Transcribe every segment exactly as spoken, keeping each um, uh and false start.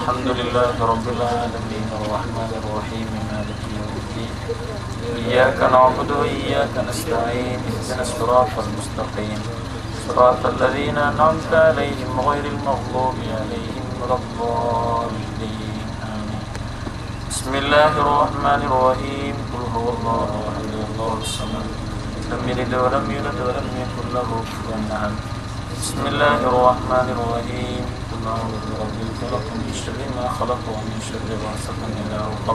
الحمد لله رب العالمين الرحمن الرحيم مالك يوم الدين إياك نعبد وإياك نستعين اهدنا الصراط المستقيم صراط الذين أنعمت عليهم غير المغضوب عليهم ولا الضالين آمين. بسم الله الرحمن الرحيم قل هو الله أحد الله الصمد لم يلد ولم يولد ولم يكن له كفوا أحد. بسم الله الرحمن الرحيم قل أعوذ برب الفلق من شر ما خلق ومن شر غاسق إذا وقب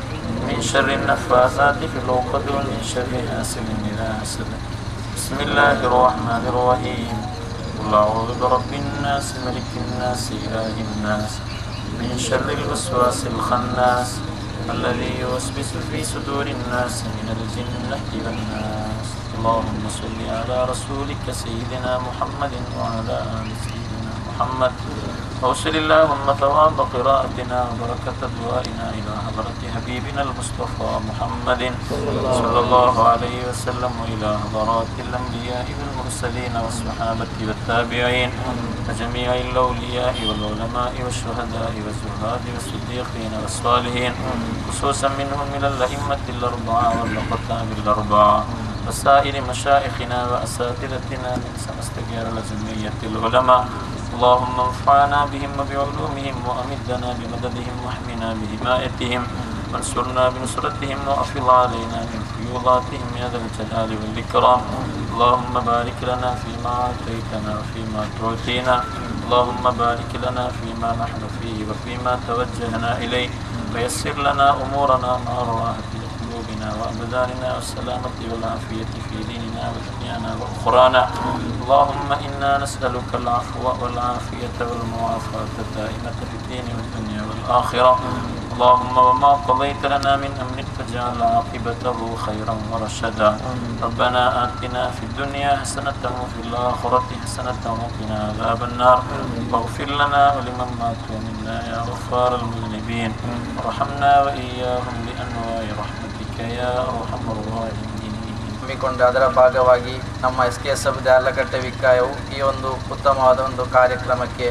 من شر النفاثات في العقد ومن شر حاسد إذا حسد. بسم الله الرحمن الرحيم قل أعوذ برب الناس ملك الناس إله الناس من شر الوسواس الخناس الذي يوسوس في صدور الناس من الجنة والناس. اللهم صل على رسولك سيدنا محمد وعلى آل سيدنا محمد وصل اللهم ثواب قراءتنا وبركة دعائنا إلى حضرة حبيبنا المصطفى محمد صلى الله عليه وسلم وإلى حضرات الأنبياء والمرسلين والصحابة والتابعين وجميع الأولياء والعلماء والشهداء والزهاد والصديقين والصالحين خصوصا منهم من الأئمة الأربعة والأقطاب الأربعة وسائر مشايخنا وأساتذتنا من سمست غير الجمعية العلماء. اللهم انفعنا بهم وبعلومهم وأمدنا بمددهم واحمنا بحمايتهم وانصرنا بنصرتهم وأفض علينا من فيوضاتهم يا ذا الجلال والإكرام. اللهم بارك لنا فيما أعطيتنا وفيما تعطينا. اللهم بارك لنا فيما نحن فيه وفيما توجهنا إليه ويسر لنا أمورنا مع الراحة قلوبنا وأبداننا والسلامة والعافية في ديننا ودنيانا وأخرانا. اللهم إنا نسألك العفو والعافية والمعافاة الدائمة في الدين والدنيا والآخرة. اللهم وما قضيت لنا من أمر فاجعل عاقبته خيرا ورشدا. ربنا آتنا في الدنيا حسنة وفي الآخرة حسنة وقنا عذاب النار. واغفر لنا ولمن مات منا يا غفار المذنبين وارحمنا وإياهم بأنواع رحمتك يا أرحم الراحمين. ಹಮ್ಮಿಕೊಂಡು ಅದರ ಭಾಗವಾಗಿ ನಮ್ಮ S K S F Deralakatte ವಿಕಾಯವು ಈ ಒಂದು ಉತ್ತಮವಾದ ಒಂದು ಕಾರ್ಯಕ್ರಮಕ್ಕೆ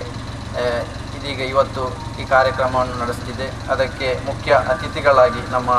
ಇದೀಗ ಇವತ್ತು ಈ ಕಾರ್ಯಕ್ರಮವನ್ನು ನಡೆಸ್ತಿದೆ. ಅದಕ್ಕೆ ಮುಖ್ಯ ಅತಿಥಿಗಳಾಗಿ ನಮ್ಮ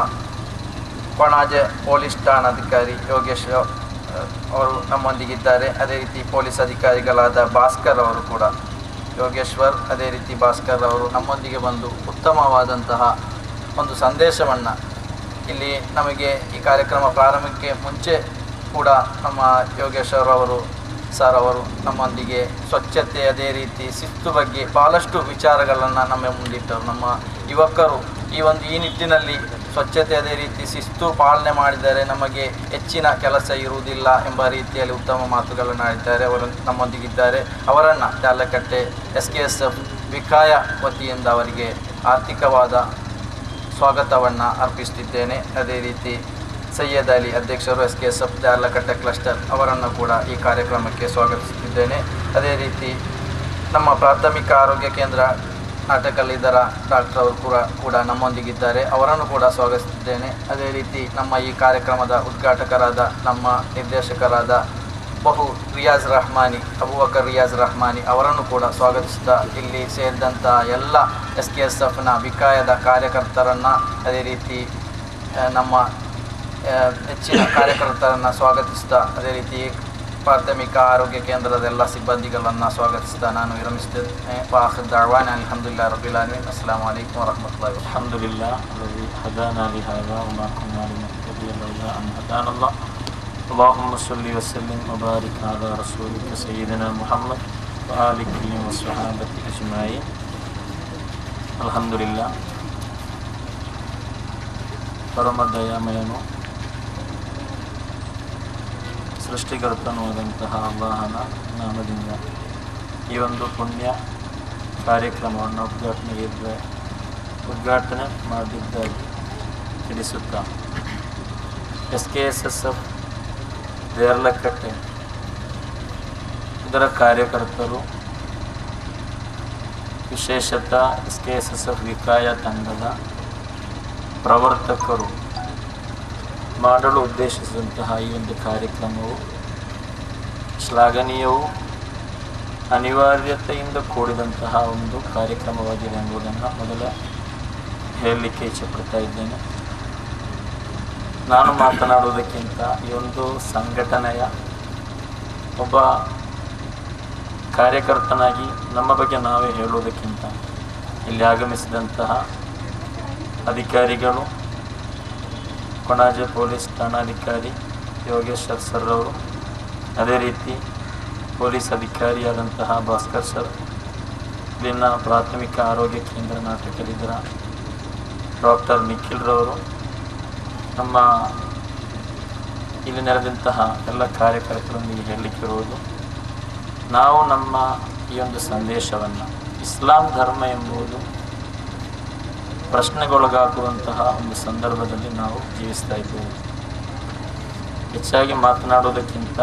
ಕೊಣಾಜೆ ಪೊಲೀಸ್ ಠಾಣಾಧಿಕಾರಿ ಯೋಗೇಶ್ ಅವರು ನಮ್ಮೊಂದಿಗಿದ್ದಾರೆ. ಅದೇ ರೀತಿ ಪೊಲೀಸ್ ಅಧಿಕಾರಿಗಳಾದ ಭಾಸ್ಕರ್ ಅವರು ಕೂಡ ಯೋಗೇಶ್ವರ್ ಅದೇ ರೀತಿ ಭಾಸ್ಕರ್ ಅವರು ನಮ್ಮೊಂದಿಗೆ ಬಂದು ಉತ್ತಮವಾದಂತಹ ಒಂದು ಸಂದೇಶವನ್ನು ಇಲ್ಲಿ ನಮಗೆ ಈ ಕಾರ್ಯಕ್ರಮ ಪ್ರಾರಂಭಕ್ಕೆ ಮುಂಚೆ ಕೂಡ ನಮ್ಮ ಯೋಗೇಶ್ವರ್ ಅವರು ಸರ್ ಅವರು ನಮ್ಮೊಂದಿಗೆ ಸ್ವಚ್ಛತೆ ಅದೇ ರೀತಿ ಶಿಸ್ತು ಬಗ್ಗೆ ಭಾಳಷ್ಟು ವಿಚಾರಗಳನ್ನು ನಮ್ಮ ಮುಂದಿಟ್ಟರು. ನಮ್ಮ ಯುವಕರು ಈ ಒಂದು ಈ ನಿಟ್ಟಿನಲ್ಲಿ ಸ್ವಚ್ಛತೆ ಅದೇ ರೀತಿ ಶಿಸ್ತು ಪಾಲನೆ ಮಾಡಿದರೆ ನಮಗೆ ಹೆಚ್ಚಿನ ಕೆಲಸ ಇರುವುದಿಲ್ಲ ಎಂಬ ರೀತಿಯಲ್ಲಿ ಉತ್ತಮ ಮಾತುಗಳನ್ನು ಆಡಿದ್ದಾರೆ. ಅವರು ನಮ್ಮೊಂದಿಗಿದ್ದಾರೆ. ಅವರನ್ನು Deralakatte S K S F Vikhaya ವತಿಯಿಂದ ಅವರಿಗೆ ಆರ್ಥಿಕವಾದ ಸ್ವಾಗತವನ್ನು ಅರ್ಪಿಸುತ್ತಿದ್ದೇನೆ. ಅದೇ ರೀತಿ ಸೈಯದ್ ಅಲಿ ಅಧ್ಯಕ್ಷರು S K S F Deralakatte cluster ಅವರನ್ನು ಕೂಡ ಈ ಕಾರ್ಯಕ್ರಮಕ್ಕೆ ಸ್ವಾಗತಿಸುತ್ತಿದ್ದೇನೆ. ಅದೇ ರೀತಿ ನಮ್ಮ ಪ್ರಾಥಮಿಕ ಆರೋಗ್ಯ ಕೇಂದ್ರ ನಾಟಕಲ್ ಇದರ ಡಾಕ್ಟರ್ ಅವರು ಕೂಡ ಕೂಡ ನಮ್ಮೊಂದಿಗಿದ್ದಾರೆ. ಅವರನ್ನು ಕೂಡ ಸ್ವಾಗತಿಸುತ್ತಿದ್ದೇನೆ. ಅದೇ ರೀತಿ ನಮ್ಮ ಈ ಕಾರ್ಯಕ್ರಮದ ಉದ್ಘಾಟಕರಾದ ನಮ್ಮ ನಿರ್ದೇಶಕರಾದ ಬಹು ರಿಯಾಜ್ ರಹಮಾನಿ ಅಬೂಬಕರ್ ರಿಯಾಜ್ ರಹಮಾನಿ ಅವರನ್ನು ಕೂಡ ಸ್ವಾಗತಿಸ್ತಾ ಇಲ್ಲಿ ಸೇರಿದಂಥ ಎಲ್ಲ ಎಸ್ ಕೆ ಎಸ್ ಎಫ್ನ ವಿಕಾಯದ ಕಾರ್ಯಕರ್ತರನ್ನು ಅದೇ ರೀತಿ ನಮ್ಮ ಹೆಚ್ಚಿನ ಕಾರ್ಯಕರ್ತರನ್ನು ಸ್ವಾಗತಿಸ್ತಾ ಅದೇ ರೀತಿ ಪ್ರಾಥಮಿಕ ಆರೋಗ್ಯ ಕೇಂದ್ರದ ಎಲ್ಲ ಸಿಬ್ಬಂದಿಗಳನ್ನು ಸ್ವಾಗತಿಸ್ತಾ ನಾನು ವಿರಮಿಸ್ತೇನೆ. ವಾಖಿರ್ ದಅವಾನಾ ಅಲ್ಹಮ್ದುಲಿಲ್ಲಾಹಿ ರಬ್ಬಿಲ್ ಆಲಮೀನ್. ಅಸ್ಸಲಾಮು ಅಲೈಕುಂ ವರಹ್ಮತುಲ್ಲಾಹಿ ವಬರಕಾತುಹು. ಅಲ್ಹಮ್ದುಲಿಲ್ಲಾಹ್ ಅಲ್ಲಜೀ ಹದಾನಾ ಲಿಹಾದಾ ವಮಾ ಕುನ್ನಾ ಲಿನಹ್ತದಿಯ ಲೌಲಾ ಅನ್ ಹದಾನಲ್ಲಾಹ್. اللهم صل وسلم وبارك على رسولك سيدنا محمد وآله وصحابته أجمعين. الحمد لله. ಪರಮ ದಯಾಮಯನು ಸೃಷ್ಟಿಕರ್ತನವಾದಂತಹ ಅಲ್ಲಾಹನ ನಾಮದಿಂದ ಈ ಒಂದು ಪುಣ್ಯ ಕಾರ್ಯಕ್ರಮವನ್ನು ಉದ್ಘಾಟನೆಗೆ ಉದ್ಘಾಟನೆ ಮಾಡಿದ್ದಾಗಿ ತಿಳಿಸುತ್ತಾ S K S S F Deralakatte ಇದರ ಕಾರ್ಯಕರ್ತರು ವಿಶೇಷತಃ S K S S F Vikhaya ತಂಡದ ಪ್ರವರ್ತಕರು ಮಾಡಲು ಉದ್ದೇಶಿಸಿದಂತಹ ಈ ಒಂದು ಕಾರ್ಯಕ್ರಮವು ಶ್ಲಾಘನೀಯವೂ ಅನಿವಾರ್ಯತೆಯಿಂದ ಕೂಡಿದಂತಹ ಒಂದು ಕಾರ್ಯಕ್ರಮವಾಗಿದೆ ಎಂಬುದನ್ನು ಮೊದಲ ಹೇಳಲಿಕ್ಕೆ ಇಚ್ಛೆಪಡ್ತಾ ಇದ್ದೇನೆ. ನಾನು ಮಾತನಾಡುವುದಕ್ಕಿಂತ ಈ ಒಂದು ಸಂಘಟನೆಯ ಒಬ್ಬ ಕಾರ್ಯಕರ್ತನಾಗಿ ನಮ್ಮ ಬಗ್ಗೆ ನಾವೇ ಹೇಳುವುದಕ್ಕಿಂತ ಇಲ್ಲಿ ಆಗಮಿಸಿದಂತಹ ಅಧಿಕಾರಿಗಳು, ಕೊಣಾಜೆ ಪೊಲೀಸ್ ಠಾಣಾಧಿಕಾರಿ ಯೋಗೇಶ್ವರ್ ಸರ್ ಅವರು, ಅದೇ ರೀತಿ ಪೊಲೀಸ್ ಅಧಿಕಾರಿಯಾದಂತಹ ಭಾಸ್ಕರ್ ಸರ್, ಇಲ್ಲಿನ ಪ್ರಾಥಮಿಕ ಆರೋಗ್ಯ ಕೇಂದ್ರ ನಾಟಕಲಿದ್ದರ ಡಾಕ್ಟರ್ ನಿಖಿಲ್ರವರು, ನಮ್ಮ ಇಲ್ಲಿ ನೆರೆದಂತಹ ಎಲ್ಲ ಕಾರ್ಯಕರ್ತರೊಂದಿಗೆ ಹೇಳಲಿಕ್ಕಿರುವುದು, ನಾವು ನಮ್ಮ ಈ ಒಂದು ಸಂದೇಶವನ್ನು ಇಸ್ಲಾಂ ಧರ್ಮ ಎಂಬುದು ಪ್ರಶ್ನೆಗೊಳಗಾಗುವಂತಹ ಒಂದು ಸಂದರ್ಭದಲ್ಲಿ ನಾವು ಜೀವಿಸ್ತಾ ಇದ್ದೇವೆ. ಹೆಚ್ಚಾಗಿ ಮಾತನಾಡುವುದಕ್ಕಿಂತ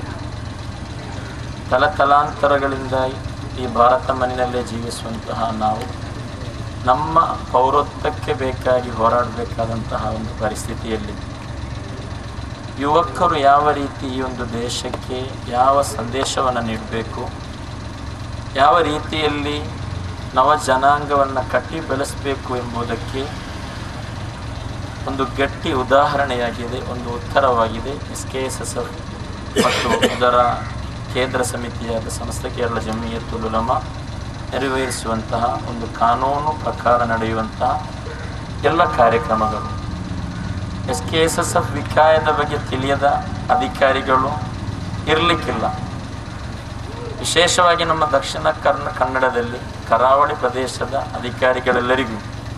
ತಲತಲಾಂತರಗಳಿಂದ ಈ ಭಾರತ ಮಣ್ಣಿನಲ್ಲೇ ಜೀವಿಸುವಂತಹ ನಾವು ನಮ್ಮ ಪೌರತ್ವಕ್ಕೆ ಬೇಕಾಗಿ ಹೋರಾಡಬೇಕಾದಂತಹ ಒಂದು ಪರಿಸ್ಥಿತಿಯಲ್ಲಿ ಯುವಕರು ಯಾವ ರೀತಿ ಈ ಒಂದು ದೇಶಕ್ಕೆ ಯಾವ ಸಂದೇಶವನ್ನು ನೀಡಬೇಕು, ಯಾವ ರೀತಿಯಲ್ಲಿ ನವ ಜನಾಂಗವನ್ನು ಕಟ್ಟಿ ಬೆಳೆಸಬೇಕು ಎಂಬುದಕ್ಕೆ ಒಂದು ಗಟ್ಟಿ ಉದಾಹರಣೆಯಾಗಿದೆ, ಒಂದು ಉತ್ತರವಾಗಿದೆ ಸ್ಕೆಎಸ್ಎಫ್ ಮತ್ತು ಅದರ ಕೇಂದ್ರ ಸಮಿತಿಯಾದ ಸಮಸ್ತ ಕೇರಳ ಜಮಿಯತುಲ್ ಉಲಮಾ ನೆರವೇರಿಸುವಂತಹ ಒಂದು ಕಾನೂನು ಪ್ರಕಾರ ನಡೆಯುವಂತಹ ಎಲ್ಲ ಕಾರ್ಯಕ್ರಮಗಳು. ಸ್ಕೆಎಸ್ಎಫ್ ವಿಖಾಯದ ಬಗ್ಗೆ ತಿಳಿಯದ ಅಧಿಕಾರಿಗಳು ಇರಲಿಕ್ಕಿಲ್ಲ. ವಿಶೇಷವಾಗಿ ನಮ್ಮ ದಕ್ಷಿಣ ಕರ್ನ ಕನ್ನಡದಲ್ಲಿ ಕರಾವಳಿ ಪ್ರದೇಶದ ಅಧಿಕಾರಿಗಳೆಲ್ಲರಿಗೂ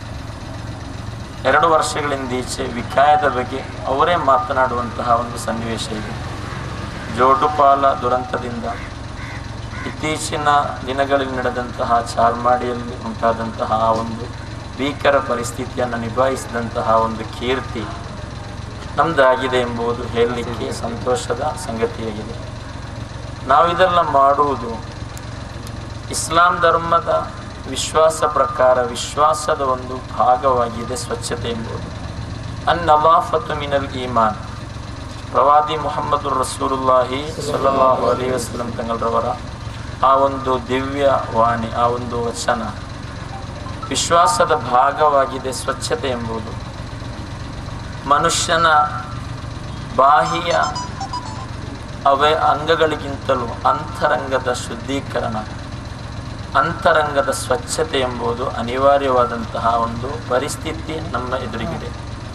ಎರಡು ವರ್ಷಗಳಿಂದೀಚೆ ವಿಖಾಯದ ಬಗ್ಗೆ ಅವರೇ ಮಾತನಾಡುವಂತಹ ಒಂದು ಸನ್ನಿವೇಶ ಇದೆ. ಜೋಡುಪಾಲ ದುರಂತದಿಂದ ಇತ್ತೀಚಿನ ದಿನಗಳಲ್ಲಿ ನಡೆದಂತಹ ಚಾರ್ಮಾಡಿಯಲ್ಲಿ ಉಂಟಾದಂತಹ ಆ ಒಂದು ಭೀಕರ ಪರಿಸ್ಥಿತಿಯನ್ನು ನಿಭಾಯಿಸಿದಂತಹ ಒಂದು ಕೀರ್ತಿ ನಮ್ಮದಾಗಿದೆ ಎಂಬುದು ಹೇಳಲಿಕ್ಕೆ ಸಂತೋಷದ ಸಂಗತಿಯಾಗಿದೆ. ನಾವಿದೆಲ್ಲ ಮಾಡುವುದು ಇಸ್ಲಾಂ ಧರ್ಮದ ವಿಶ್ವಾಸ ಪ್ರಕಾರ, ವಿಶ್ವಾಸದ ಒಂದು ಭಾಗವಾಗಿದೆ ಸ್ವಚ್ಛತೆ ಎಂಬುದು. ಅನ್ ನವಾಫತು ಮಿನಲ್ ಈಮಾನ್, ಪ್ರವಾದಿ ಮುಹಮ್ಮದ್ ರಸೂಲುಲ್ಲಾಹಿ ಸಲ್ಲಲ್ಲಾಹು ಅಲೈಹಿ ವಸಲ್ಲಂ ತಂಗಳರವರ ಆ ಒಂದು ದಿವ್ಯ ವಾಣಿ, ಆ ಒಂದು ವಚನ ವಿಶ್ವಾಸದ ಭಾಗವಾಗಿದೆ ಸ್ವಚ್ಛತೆ ಎಂಬುದು. ಮನುಷ್ಯನ ಬಾಹ್ಯ ಅವೇ ಅಂಗಗಳಿಗಿಂತಲೂ ಅಂತರಂಗದ ಶುದ್ಧೀಕರಣ, ಅಂತರಂಗದ ಸ್ವಚ್ಛತೆ ಎಂಬುದು ಅನಿವಾರ್ಯವಾದಂತಹ ಒಂದು ಪರಿಸ್ಥಿತಿ ನಮ್ಮ ಎದುರಿಗಿದೆ.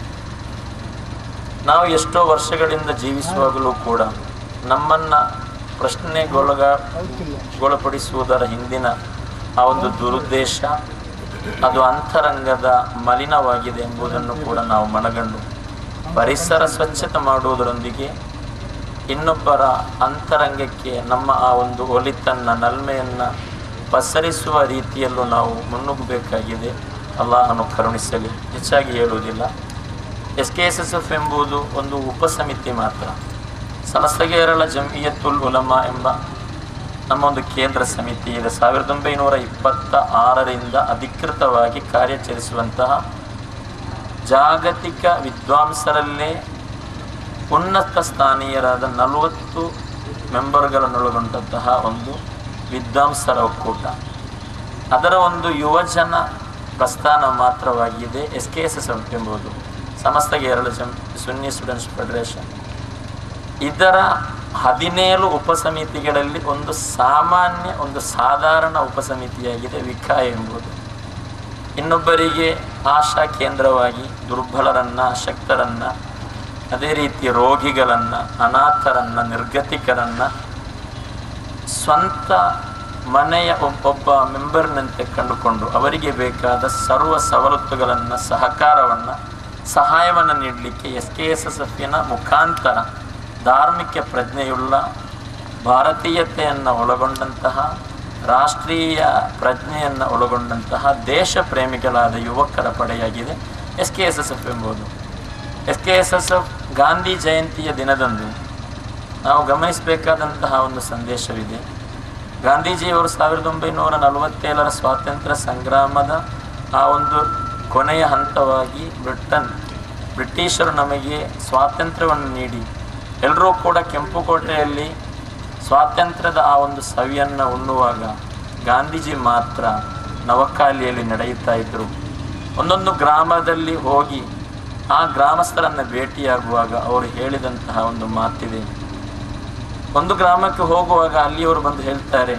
ನಾವು ಎಷ್ಟೋ ವರ್ಷಗಳಿಂದ ಜೀವಿಸುವಾಗಲೂ ಕೂಡ ನಮ್ಮನ್ನು ಪ್ರಶ್ನೆಗೊಳಗ ಗೊಳಪಡಿಸುವುದರ ಹಿಂದಿನ ಆ ಒಂದು ದುರುದ್ದೇಶ ಅದು ಅಂತರಂಗದ ಮಲಿನವಾಗಿದೆ ಎಂಬುದನ್ನು ಕೂಡ ನಾವು ಮನಗಂಡು ಪರಿಸರ ಸ್ವಚ್ಛತೆ ಮಾಡುವುದರೊಂದಿಗೆ ಇನ್ನೊಬ್ಬರ ಅಂತರಂಗಕ್ಕೆ ನಮ್ಮ ಆ ಒಂದು ಒಲಿತನ್ನು ನಲ್ಮೆಯನ್ನು ಪಸರಿಸುವ ರೀತಿಯಲ್ಲೂ ನಾವು ಮುನ್ನುಗ್ಗಬೇಕಾಗಿದೆ. ಅಲ್ಲಾಹನು ಕರುಣಿಸಲಿ. ಹೆಚ್ಚಾಗಿ ಹೇಳುವುದಿಲ್ಲ. ಸ್ಕೆಎಸ್ಎಫ್ ಎಂಬುದು ಒಂದು ಉಪಸಮಿತಿ ಮಾತ್ರ. ಸಮಸ್ತ ಕೇರಳ ಜಮಿಯತುಲ್ ಉಲಮಾ ಎಂಬ ನಮ್ಮ ಒಂದು ಕೇಂದ್ರ ಸಮಿತಿ ಇದೆ. ಸಾವಿರದ ಒಂಬೈನೂರ ಇಪ್ಪತ್ತ ಆರರಿಂದ ಅಧಿಕೃತವಾಗಿ ಕಾರ್ಯಾಚರಿಸುವಂತಹ ಜಾಗತಿಕ ವಿದ್ವಾಂಸರಲ್ಲೇ ಉನ್ನತ ಸ್ಥಾನೀಯರಾದ ನಲವತ್ತು ಮೆಂಬರ್ಗಳನ್ನೊಳಗೊಂಡಂತಹ ಒಂದು ವಿದ್ವಾಂಸರ ಒಕ್ಕೂಟ. ಅದರ ಒಂದು ಯುವಜನ ಪ್ರಸ್ಥಾನ ಮಾತ್ರವಾಗಿದೆ ಸ್ಕೆಎಸ್ಎಫ್ ಎಂಬುದು, ಸಮಸ್ತ ಕೇರಳ ಜಮ್ ಸುನ್ನಿ ಸ್ಟೂಡೆಂಟ್ಸ್ ಫೆಡರೇಷನ್. ಇದರ ಹದಿನೇಳು ಉಪಸಮಿತಿಗಳಲ್ಲಿ ಒಂದು ಸಾಮಾನ್ಯ ಒಂದು ಸಾಧಾರಣ ಉಪಸಮಿತಿಯಾಗಿದೆ ವಿಖಾಯ ಎಂಬುದು. ಇನ್ನೊಬ್ಬರಿಗೆ ಆಶಾ ಕೇಂದ್ರವಾಗಿ ದುರ್ಬಲರನ್ನು, ಅಶಕ್ತರನ್ನು, ಅದೇ ರೀತಿ ರೋಗಿಗಳನ್ನು, ಅನಾಥರನ್ನು, ನಿರ್ಗತಿಕರನ್ನು ಸ್ವಂತ ಮನೆಯ ಒಬ್ಬೊಬ್ಬ ಮೆಂಬರ್ನಂತೆ ಕಂಡುಕೊಂಡು ಅವರಿಗೆ ಬೇಕಾದ ಸರ್ವ ಸವಲತ್ತುಗಳನ್ನು, ಸಹಕಾರವನ್ನು, ಸಹಾಯವನ್ನು ನೀಡಲಿಕ್ಕೆ ಸ್ಕೆಎಸ್ಎಫ್ನ ಮುಖಾಂತರ ಧಾರ್ಮಿಕ ಪ್ರಜ್ಞೆಯುಳ್ಳ, ಭಾರತೀಯತೆಯನ್ನು ಒಳಗೊಂಡಂತಹ, ರಾಷ್ಟ್ರೀಯ ಪ್ರಜ್ಞೆಯನ್ನು ಒಳಗೊಂಡಂತಹ ದೇಶ ಪ್ರೇಮಿಗಳಾದ ಯುವಕರ ಪಡೆಯಾಗಿದೆ ಸ್ಕೆಎಸ್ಎಫ್ ಎಂಬುದು. ಸ್ಕೆಎಸ್ಎಫ್ ಗಾಂಧಿ ಜಯಂತಿಯ ದಿನದಂದು ನಾವು ಗಮನಿಸಬೇಕಾದಂತಹ ಒಂದು ಸಂದೇಶವಿದೆ. ಗಾಂಧೀಜಿಯವರು ಸಾವಿರದ ಒಂಬೈನೂರ ನಲವತ್ತೇಳರ ಸ್ವಾತಂತ್ರ್ಯ ಸಂಗ್ರಾಮದ ಆ ಒಂದು ಕೊನೆಯ ಹಂತವಾಗಿ ಬ್ರಿಟನ್ ಬ್ರಿಟಿಷರು ನಮಗೆ ಸ್ವಾತಂತ್ರ್ಯವನ್ನು ನೀಡಿ ಎಲ್ಲರೂ ಕೂಡ ಕೆಂಪುಕೋಟೆಯಲ್ಲಿ ಸ್ವಾತಂತ್ರ್ಯದ ಆ ಒಂದು ಸವಿಯನ್ನು ಉಣ್ಣುವಾಗ ಗಾಂಧೀಜಿ ಮಾತ್ರ ನವಕಾಲಿಯಲ್ಲಿ ನಡೆಯುತ್ತಾ ಇದ್ದರು. ಒಂದೊಂದು ಗ್ರಾಮದಲ್ಲಿ ಹೋಗಿ ಆ ಗ್ರಾಮಸ್ಥರನ್ನು ಭೇಟಿಯಾಗುವಾಗ ಅವರು ಹೇಳಿದಂತಹ ಒಂದು ಮಾತಿದೆ. ಒಂದು ಗ್ರಾಮಕ್ಕೆ ಹೋಗುವಾಗ ಅಲ್ಲಿಯವರು ಬಂದು ಹೇಳ್ತಾರೆ,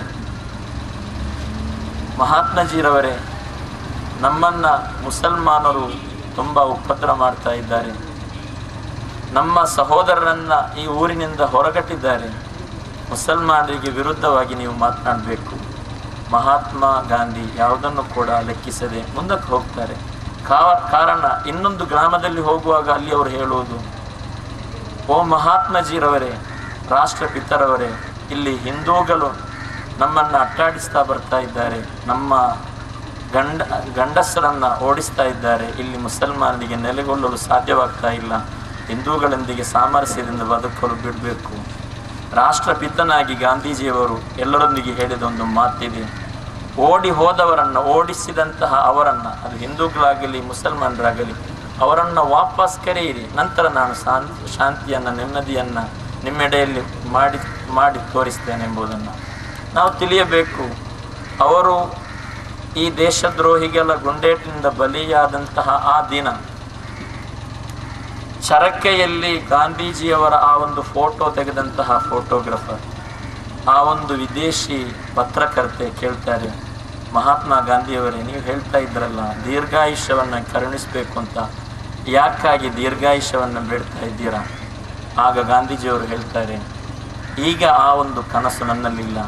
ಮಹಾತ್ಮಜೀರವರೇ, ನಮ್ಮನ್ನು ಮುಸಲ್ಮಾನರು ತುಂಬ ಉಪದ್ರ ಮಾಡ್ತಾ ಇದ್ದಾರೆ, ನಮ್ಮ ಸಹೋದರರನ್ನು ಈ ಊರಿನಿಂದ ಹೊರಗಟ್ಟಿದ್ದಾರೆ, ಮುಸಲ್ಮಾನರಿಗೆ ವಿರುದ್ಧವಾಗಿ ನೀವು ಮಾತನಾಡಬೇಕು. ಮಹಾತ್ಮ ಗಾಂಧಿ ಯಾವುದನ್ನು ಕೂಡ ಲೆಕ್ಕಿಸದೆ ಮುಂದಕ್ಕೆ ಹೋಗ್ತಾರೆ. ಕಾರಣ ಇನ್ನೊಂದು ಗ್ರಾಮದಲ್ಲಿ ಹೋಗುವಾಗ ಅಲ್ಲಿ ಅವರು ಹೇಳುವುದು, ಓ ಮಹಾತ್ಮಜೀರವರೇ, ರಾಷ್ಟ್ರಪಿತರವರೇ, ಇಲ್ಲಿ ಹಿಂದೂಗಳು ನಮ್ಮನ್ನು ಅಟ್ಟಾಡಿಸ್ತಾ ಬರ್ತಾ ಇದ್ದಾರೆ, ನಮ್ಮ ಗಂಡ ಗಂಡಸರನ್ನು ಓಡಿಸ್ತಾ ಇದ್ದಾರೆ, ಇಲ್ಲಿ ಮುಸಲ್ಮಾನರಿಗೆ ನೆಲೆಗೊಳ್ಳಲು ಸಾಧ್ಯವಾಗ್ತಾ ಇಲ್ಲ, ಹಿಂದೂಗಳೊಂದಿಗೆ ಸಾಮರಸ್ಯದಿಂದ ಬದುಕಲು ಬಿಡಬೇಕು. ರಾಷ್ಟ್ರಪಿತನಾಗಿ ಗಾಂಧೀಜಿಯವರು ಎಲ್ಲರೊಂದಿಗೆ ಹೇಳಿದ ಒಂದು ಮಾತಿದೆ, ಓಡಿ ಹೋದವರನ್ನು, ಓಡಿಸಿದಂತಹ ಅವರನ್ನು, ಅದು ಹಿಂದೂಗಳಾಗಲಿ ಮುಸಲ್ಮಾನರಾಗಲಿ, ಅವರನ್ನು ವಾಪಸ್ ಕರೆಯಿರಿ, ನಂತರ ನಾನು ಶಾಂತಿಯನ್ನು ನೆಮ್ಮದಿಯನ್ನು ನಿಮ್ಮೆಡೆಯಲ್ಲಿ ಮಾಡಿ ಮಾಡಿ ತೋರಿಸ್ತೇನೆ ಎಂಬುದನ್ನು ನಾವು ತಿಳಿಯಬೇಕು. ಅವರು ಈ ದೇಶದ್ರೋಹಿಗಳ ಗುಂಡೇಟಿನಿಂದ ಬಲಿಯಾದಂತಹ ಆ ದಿನ ಚರಕೆಯಲ್ಲಿ ಗಾಂಧೀಜಿಯವರ ಆ ಒಂದು ಫೋಟೋ ತೆಗೆದಂತಹ ಫೋಟೋಗ್ರಾಫರ್, ಆ ಒಂದು ವಿದೇಶಿ ಪತ್ರಕರ್ತೆ ಕೇಳ್ತಾರೆ, ಮಹಾತ್ಮ ಗಾಂಧಿಯವರೇ, ನೀವು ಹೇಳ್ತಾ ಇದ್ರಲ್ಲ ದೀರ್ಘಾಯುಷ್ಯವನ್ನು ಕರುಣಿಸಬೇಕು ಅಂತ, ಯಾಕಾಗಿ ದೀರ್ಘಾಯುಷ್ಯವನ್ನು ಬೇಡ್ತಾ ಇದ್ದೀರಾ? ಆಗ ಗಾಂಧೀಜಿಯವರು ಹೇಳ್ತಾರೆ, ಈಗ ಆ ಒಂದು ಕನಸು ನನ್ನಲ್ಲಿಲ್ಲ.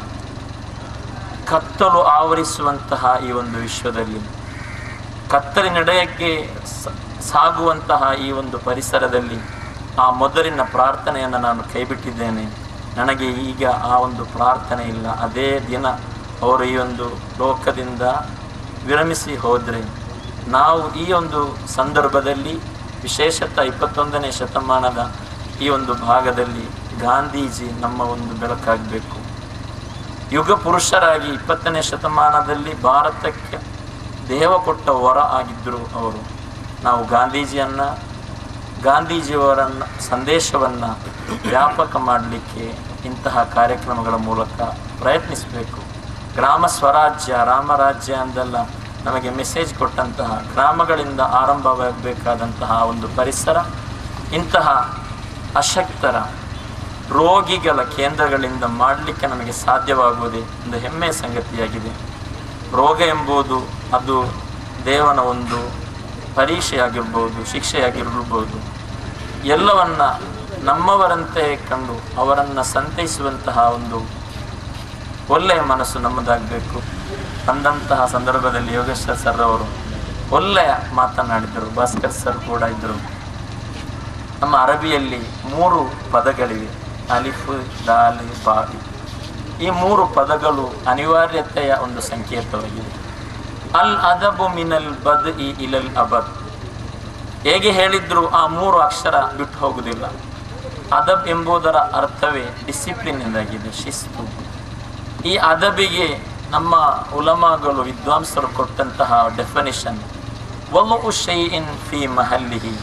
ಕತ್ತಲು ಆವರಿಸುವಂತಹ ಈ ಒಂದು ವಿಶ್ವದಲ್ಲಿ, ಕತ್ತಲಿನೆಡೆಗೆ ಸಾಗುವಂತಹ ಈ ಒಂದು ಪರಿಸರದಲ್ಲಿ ಆ ಮೊದಲಿನ ಪ್ರಾರ್ಥನೆಯನ್ನು ನಾನು ಕೈಬಿಟ್ಟಿದ್ದೇನೆ. ನನಗೆ ಈಗ ಆ ಒಂದು ಪ್ರಾರ್ಥನೆ ಇಲ್ಲ. ಅದೇ ದಿನ ಅವರು ಈ ಒಂದು ಲೋಕದಿಂದ ವಿರಮಿಸಿ ಹೋದರೆ, ನಾವು ಈ ಒಂದು ಸಂದರ್ಭದಲ್ಲಿ ವಿಶೇಷತಃ ಇಪ್ಪತ್ತೊಂದನೇ ಶತಮಾನದ ಈ ಒಂದು ಭಾಗದಲ್ಲಿ ಗಾಂಧೀಜಿ ನಮ್ಮ ಒಂದು ಬೆಳಕಾಗಬೇಕು. ಯುಗ ಪುರುಷರಾಗಿ ಇಪ್ಪತ್ತನೇ ಶತಮಾನದಲ್ಲಿ ಭಾರತಕ್ಕೆ ದೇವ ಕೊಟ್ಟ ವರ ಆಗಿದ್ದರು ಅವರು. ನಾವು ಗಾಂಧೀಜಿಯನ್ನು, ಗಾಂಧೀಜಿಯವರನ್ನು ಸಂದೇಶವನ್ನು ವ್ಯಾಪಕ ಮಾಡಲಿಕ್ಕೆ ಇಂತಹ ಕಾರ್ಯಕ್ರಮಗಳ ಮೂಲಕ ಪ್ರಯತ್ನಿಸಬೇಕು. ಗ್ರಾಮ ಸ್ವರಾಜ್ಯ, ರಾಮರಾಜ್ಯ ಅಂದೆಲ್ಲ ನಮಗೆ ಮೆಸೇಜ್ ಕೊಟ್ಟಂತಹ, ಗ್ರಾಮಗಳಿಂದ ಆರಂಭವಾಗಬೇಕಾದಂತಹ ಒಂದು ಪರಿಸರ ಇಂತಹ ಅಶಕ್ತರ, ರೋಗಿಗಳ ಕೇಂದ್ರಗಳಿಂದ ಮಾಡಲಿಕ್ಕೆ ನಮಗೆ ಸಾಧ್ಯವಾಗುವುದೇ ಒಂದು ಹೆಮ್ಮೆಯ ಸಂಗತಿಯಾಗಿದೆ. ರೋಗ ಎಂಬುದು ಅದು ದೇವನ ಒಂದು ಪರೀಕ್ಷೆಯಾಗಿರ್ಬೋದು, ಶಿಕ್ಷೆಯಾಗಿರ್ಬೋದು, ಎಲ್ಲವನ್ನ ನಮ್ಮವರಂತೆ ಕಂಡು ಅವರನ್ನು ಸಂತೈಸುವಂತಹ ಒಂದು ಒಳ್ಳೆಯ ಮನಸ್ಸು ನಮ್ಮದಾಗಬೇಕು. ಅಂದಂತಹ ಸಂದರ್ಭದಲ್ಲಿ ಯೋಗೇಶ್ವರ್ ಸರ್ ಅವರು ಒಳ್ಳೆಯ ಮಾತನಾಡಿದರು. ಭಾಸ್ಕರ್ ಸರ್ ಕೂಡ ಇದ್ದರು. ನಮ್ಮ ಅರಬಿಯಲ್ಲಿ ಮೂರು ಪದಗಳಿವೆ, ಅಲಿಫ್, ದಾಲ್, ಬಾಲಿ. ಈ ಮೂರು ಪದಗಳು ಅನಿವಾರ್ಯತೆಯ ಒಂದು ಸಂಕೇತವಾಗಿದೆ. ಅಲ್ ಅದಬು ಮಿನಲ್ ಬದ್ ಇ ಇಲಲ್ ಅಬದ್. ಹೇಗೆ ಹೇಳಿದ್ರು ಆ ಮೂರು ಅಕ್ಷರ ಬಿಟ್ಟು ಹೋಗುವುದಿಲ್ಲ. ಅದಬ್ ಎಂಬುದರ ಅರ್ಥವೇ ಡಿಸಿಪ್ಲಿನ್ ಎಂದಾಗಿದೆ, ಶಿಸ್ತು. ಈ ಅದಬಿಗೆ ನಮ್ಮ ಉಲಮಾಗಳು, ವಿದ್ವಾಂಸರು ಕೊಟ್ಟಂತಹ ಡೆಫಿನಿಷನ್, ವಲುಉ ಶೈಇನ್ ಫಿ ಮಹಲ್ಲಿಹಿ.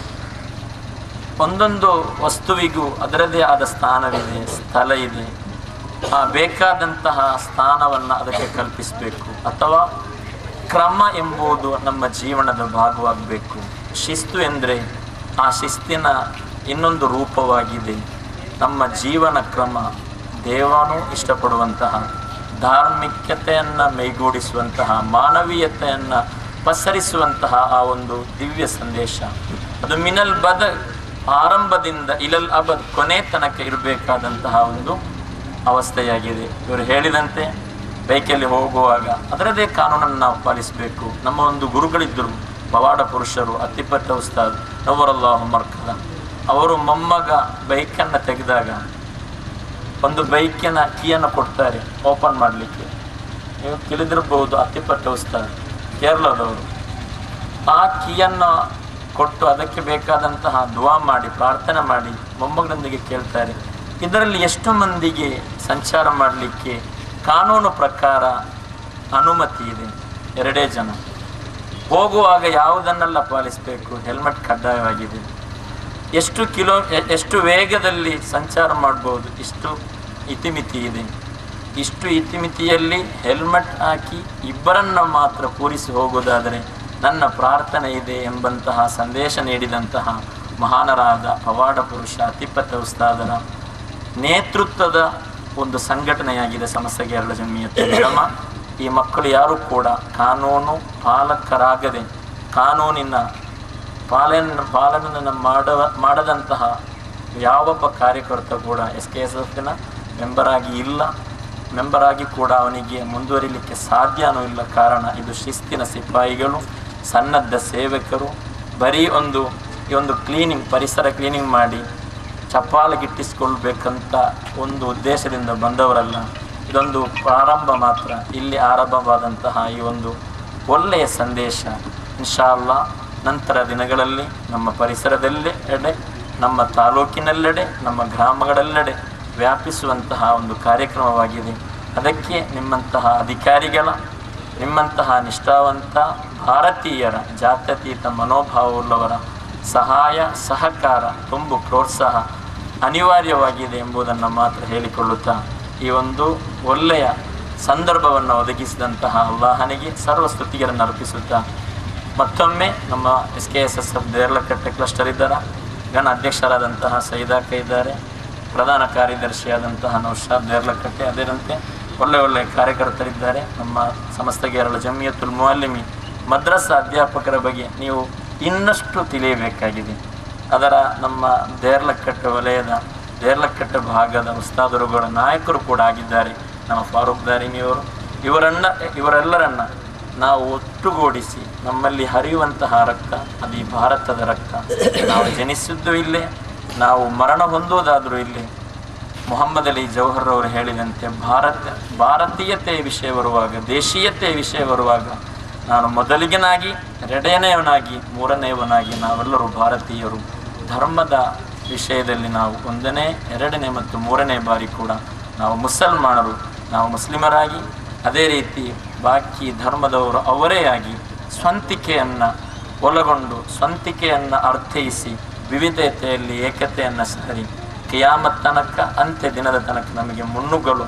ಒಂದೊಂದು ವಸ್ತುವಿಗೂ ಅದರದೇ ಆದ ಸ್ಥಾನವಿದೆ, ಸ್ಥಳ ಇದೆ. ಆ ಬೇಕಾದಂತಹ ಸ್ಥಾನವನ್ನು ಅದಕ್ಕೆ ಕಲ್ಪಿಸಬೇಕು. ಅಥವಾ ಕ್ರಮ ಎಂಬುದು ನಮ್ಮ ಜೀವನದ ಭಾಗವಾಗಬೇಕು. ಶಿಸ್ತು ಎಂದರೆ ಆ ಶಿಸ್ತಿನ ಇನ್ನೊಂದು ರೂಪವಾಗಿದೆ. ನಮ್ಮ ಜೀವನ ಕ್ರಮ ದೇವನು ಇಷ್ಟಪಡುವಂತಹ, ಧಾರ್ಮಿಕತೆಯನ್ನು ಮೈಗೂಡಿಸುವಂತಹ, ಮಾನವೀಯತೆಯನ್ನು ಪಸರಿಸುವಂತಹ ಆ ಒಂದು ದಿವ್ಯ ಸಂದೇಶ. ಅದು ಮಿನಲ್ ಬದ, ಆರಂಭದಿಂದ ಇಲಲ್ ಅಬದ್, ಕೊನೆ ತನಕ ಇರಬೇಕಾದಂತಹ ಒಂದು ಅವಸ್ಥೆಯಾಗಿದೆ. ಇವರು ಹೇಳಿದಂತೆ ಬೈಕಲ್ಲಿ ಹೋಗುವಾಗ ಅದರದೇ ಕಾನೂನನ್ನು ನಾವು ಪಾಲಿಸಬೇಕು. ನಮ್ಮ ಒಂದು ಗುರುಗಳಿದ್ದರು, ಪವಾಡ ಪುರುಷರು, ಅತಿಪಟ್ಟ ಉಸ್ತಾದ್ ನವರಲ್ಲಾಹು ಮರ್ಕದ. ಅವರು ಮೊಮ್ಮಗ ಬೈಕನ್ನು ತೆಗೆದಾಗ ಒಂದು ಬೈಕಿನ ಕೀಯನ್ನು ಕೊಡ್ತಾರೆ ಓಪನ್ ಮಾಡಲಿಕ್ಕೆ. ನೀವು ತಿಳಿದಿರ್ಬೋದು, ಅತಿಪಟ್ಟ ಉಸ್ತಾದ್ ಕೇರಳದವರು. ಆ ಕೀಯನ್ನು ಕೊಟ್ಟು ಅದಕ್ಕೆ ಬೇಕಾದಂತಹ ದುವಾ ಮಾಡಿ, ಪ್ರಾರ್ಥನೆ ಮಾಡಿ ಮೊಮ್ಮಗನೊಂದಿಗೆ ಕೇಳ್ತಾರೆ, ಇದರಲ್ಲಿ ಎಷ್ಟು ಮಂದಿಗೆ ಸಂಚಾರ ಮಾಡಲಿಕ್ಕೆ ಕಾನೂನು ಪ್ರಕಾರ ಅನುಮತಿ ಇದೆ? ಎರಡೇ ಜನ. ಹೋಗುವಾಗ ಯಾವುದನ್ನೆಲ್ಲ ಪಾಲಿಸಬೇಕು? ಹೆಲ್ಮೆಟ್ ಕಡ್ಡಾಯವಾಗಿದೆ. ಎಷ್ಟು ಕಿಲೋ ಎಷ್ಟು ವೇಗದಲ್ಲಿ ಸಂಚಾರ ಮಾಡ್ಬೋದು? ಇಷ್ಟು ಇತಿಮಿತಿ ಇದೆ. ಇಷ್ಟು ಇತಿಮಿತಿಯಲ್ಲಿ ಹೆಲ್ಮೆಟ್ ಹಾಕಿ ಇಬ್ಬರನ್ನು ಮಾತ್ರ ಕೂರಿಸಿ ಹೋಗುವುದಾದರೆ ನನ್ನ ಪ್ರಾರ್ಥನೆ ಇದೆ ಎಂಬಂತಹ ಸಂದೇಶ ನೀಡಿದಂತಹ ಮಹಾನರಾದ ಪವಾಡ ಪುರುಷ ಅತಿಪತ್ತ ಉಸ್ತಾದರ ನೇತೃತ್ವದ ಒಂದು ಸಂಘಟನೆಯಾಗಿದೆ ಸಮಸ್ತ ಕೇರಳ ಜಮಿಯತ್ ಉಲಮಾ. ಈ ಮಕ್ಕಳು ಯಾರೂ ಕೂಡ ಕಾನೂನು ಪಾಲಕರಾಗದೆ ಕಾನೂನಿನ ಪಾಲನ ಪಾಲನೆಯನ್ನು ಮಾಡುವ ಮಾಡದಂತಹ ಯಾವೊಬ್ಬ ಕಾರ್ಯಕರ್ತ ಕೂಡ ಎಸ್ ಕೆ ಎಸ್ ಎಫ್ನ ಮೆಂಬರಾಗಿ ಇಲ್ಲ, ಮೆಂಬರಾಗಿ ಕೂಡ ಅವನಿಗೆ ಮುಂದುವರಿಲಿಕ್ಕೆ ಸಾಧ್ಯವೂ ಇಲ್ಲ. ಕಾರಣ ಇದು ಶಿಸ್ತಿನ ಸಿಪಾಯಿಗಳು, ಸನ್ನದ್ಧ ಸೇವಕರು, ಬರೀ ಒಂದು ಈ ಒಂದು ಕ್ಲೀನಿಂಗ್ ಪರಿಸರ ಕ್ಲೀನಿಂಗ್ ಮಾಡಿ ಚಪ್ಪಾಲಗಿಟ್ಟಿಸಿಕೊಳ್ಬೇಕಂತ ಒಂದು ಉದ್ದೇಶದಿಂದ ಬಂದವರಲ್ಲ. ಇದೊಂದು ಪ್ರಾರಂಭ ಮಾತ್ರ. ಇಲ್ಲಿ ಆರಂಭವಾದಂತಹ ಈ ಒಂದು ಒಳ್ಳೆಯ ಸಂದೇಶ ಇನ್ಶಾ ಅಲ್ಲಾ ನಂತರ ದಿನಗಳಲ್ಲಿ ನಮ್ಮ ಪರಿಸರದೆಲ್ಲೆಡೆ, ನಮ್ಮ ತಾಲೂಕಿನೆಲ್ಲೆಡೆ, ನಮ್ಮ ಗ್ರಾಮಗಳಲ್ಲೆಡೆ ವ್ಯಾಪಿಸುವಂತಹ ಒಂದು ಕಾರ್ಯಕ್ರಮವಾಗಿದೆ. ಅದಕ್ಕೆ ನಿಮ್ಮಂತಹ ಅಧಿಕಾರಿಗಳ, ನಿಮ್ಮಂತಹ ನಿಷ್ಠಾವಂತ ಭಾರತೀಯರ ಜಾತ್ಯತೀತ ಮನೋಭಾವವುಳ್ಳವರ ಸಹಾಯ ಸಹಕಾರ ತುಂಬು ಪ್ರೋತ್ಸಾಹ ಅನಿವಾರ್ಯವಾಗಿದೆ ಎಂಬುದನ್ನು ಮಾತ್ರ ಹೇಳಿಕೊಳ್ಳುತ್ತಾ ಈ ಒಂದು ಒಳ್ಳೆಯ ಸಂದರ್ಭವನ್ನು ಒದಗಿಸಿದಂತಹ ಅಲ್ಲಾಹನಿಗೆ ಸರ್ವ ಸ್ತುತಿಗಳನ್ನು ಅರ್ಪಿಸುತ್ತಾ ಮತ್ತೊಮ್ಮೆ ನಮ್ಮ S K S S F Deralakatte cluster ಇದ್ದಾರೆ, ಗಣ ಅಧ್ಯಕ್ಷರಾದಂತಹ ಸೈದಾಕ ಇದ್ದಾರೆ, ಪ್ರಧಾನ ಕಾರ್ಯದರ್ಶಿಯಾದಂತಹ ನೌಶಾದ್ ದೇರಳಕಟ್ಟೆ, ಅದರಂತೆ ಒಳ್ಳೆ ಒಳ್ಳೆಯ ಕಾರ್ಯಕರ್ತರಿದ್ದಾರೆ. ನಮ್ಮ ಸಮಸ್ತ ಕೇರಳ ಜಮಿಯತುಲ್ ಮುಅಲ್ಲಿಮಿ ಮದ್ರಸಾ ಅಧ್ಯಾಪಕರ ಬಗ್ಗೆ ನೀವು ಇನ್ನಷ್ಟು ತಿಳಿಯಬೇಕಾಗಿದೆ. ಅದರ ನಮ್ಮ ದೇರ್ಲಕಟ್ಟೆ ವಲಯದ ದೇರ್ಲಕಟ್ಟೆ ಭಾಗದ ಉಸ್ತಾದರುಗಳ ನಾಯಕರು ಕೂಡ ಆಗಿದ್ದಾರೆ ನಮ್ಮ ಫಾರೂಕ್ ದಾರಿಮಿಯವರು. ಇವರನ್ನು ಇವರೆಲ್ಲರನ್ನು ನಾವು ಒಟ್ಟುಗೂಡಿಸಿ ನಮ್ಮಲ್ಲಿ ಹರಿಯುವಂತಹ ರಕ್ತ ಅದು ಈ ಭಾರತದ ರಕ್ತ. ನಾವು ಜನಿಸಿದ್ದು ಇಲ್ಲೇ, ನಾವು ಮರಣ ಹೊಂದುವುದಾದರೂ ಇಲ್ಲಿ. ಮೊಹಮ್ಮದ್ ಅಲಿ ಜೌಹರ್ ಅವರು ಹೇಳಿದಂತೆ ಭಾರತ ಭಾರತೀಯತೆ ವಿಷಯ ಬರುವಾಗ, ದೇಶೀಯತೆ ವಿಷಯ ಬರುವಾಗ ನಾನು ಮೊದಲಿಗನಾಗಿ, ಎರಡನೆಯವನಾಗಿ, ಮೂರನೆಯವನಾಗಿ ನಾವೆಲ್ಲರೂ ಭಾರತೀಯರು. ಧರ್ಮದ ವಿಷಯದಲ್ಲಿ ನಾವು ಒಂದನೇ, ಎರಡನೇ ಮತ್ತು ಮೂರನೇ ಬಾರಿ ಕೂಡ ನಾವು ಮುಸಲ್ಮಾನರು, ನಾವು ಮುಸ್ಲಿಮರಾಗಿ, ಅದೇ ರೀತಿ ಬಾಕಿ ಧರ್ಮದವರು ಅವರೇ ಆಗಿ ಸ್ವಂತಿಕೆಯನ್ನು ಒಳಗೊಂಡು ಸ್ವಂತಿಕೆಯನ್ನು ಅರ್ಥೈಸಿ ವಿವಿಧತೆಯಲ್ಲಿ ಏಕತೆಯನ್ನು ಸಾರಿ ಕಿಯಾಮತ್ ತನಕ ಅಂತ್ಯ ದಿನದ ತನಕ ನಮಗೆ ಮುನ್ನುಗ್ಗಲು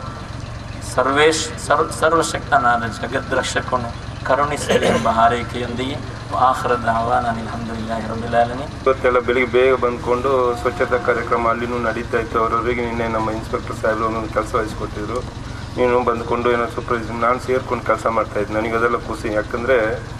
ಸರ್ವೇಶ್ ಸರ್ವ ಸರ್ವಶಕ್ತನಾದ ಜಗದ್ರಕ್ಷಕನು ಕರುಣಿಸಲಿ ಎಂಬ ಹಾರೈಕೆಯೊಂದಿಗೆ ಆಖಿರ ದಾವಾನ ಅಲ್ಹಮ್ದುಲಿಲ್ಲಾಹಿ ರಬ್ಬಿಲ್ ಆಲಮೀನ್. ಇವತ್ತೆಲ್ಲ ಬೆಳಿಗ್ಗೆ ಬೇಗ ಬಂದ್ಕೊಂಡು ಸ್ವಚ್ಛತಾ ಕಾರ್ಯಕ್ರಮ ಅಲ್ಲಿನೂ ನಡೀತಾ ಇತ್ತು. ಅವರವರಿಗೆ ನಿನ್ನೆ ನಮ್ಮ ಇನ್ಸ್ಪೆಕ್ಟರ್ ಸಾಹೇಬರು ಒಂದೊಂದು ಕೆಲಸ ವಹಿಸ್ಕೊಟ್ಟಿದ್ರು. ನೀನು ಬಂದುಕೊಂಡು ಏನೋ ಸೂಪರ್ವೈಸರ್ ನಾನು ಸೇರ್ಕೊಂಡು ಕೆಲಸ ಮಾಡ್ತಾಯಿದ್ದೆ. ನನಗೆ ಅದೆಲ್ಲ ಖುಷಿ, ಯಾಕಂದರೆ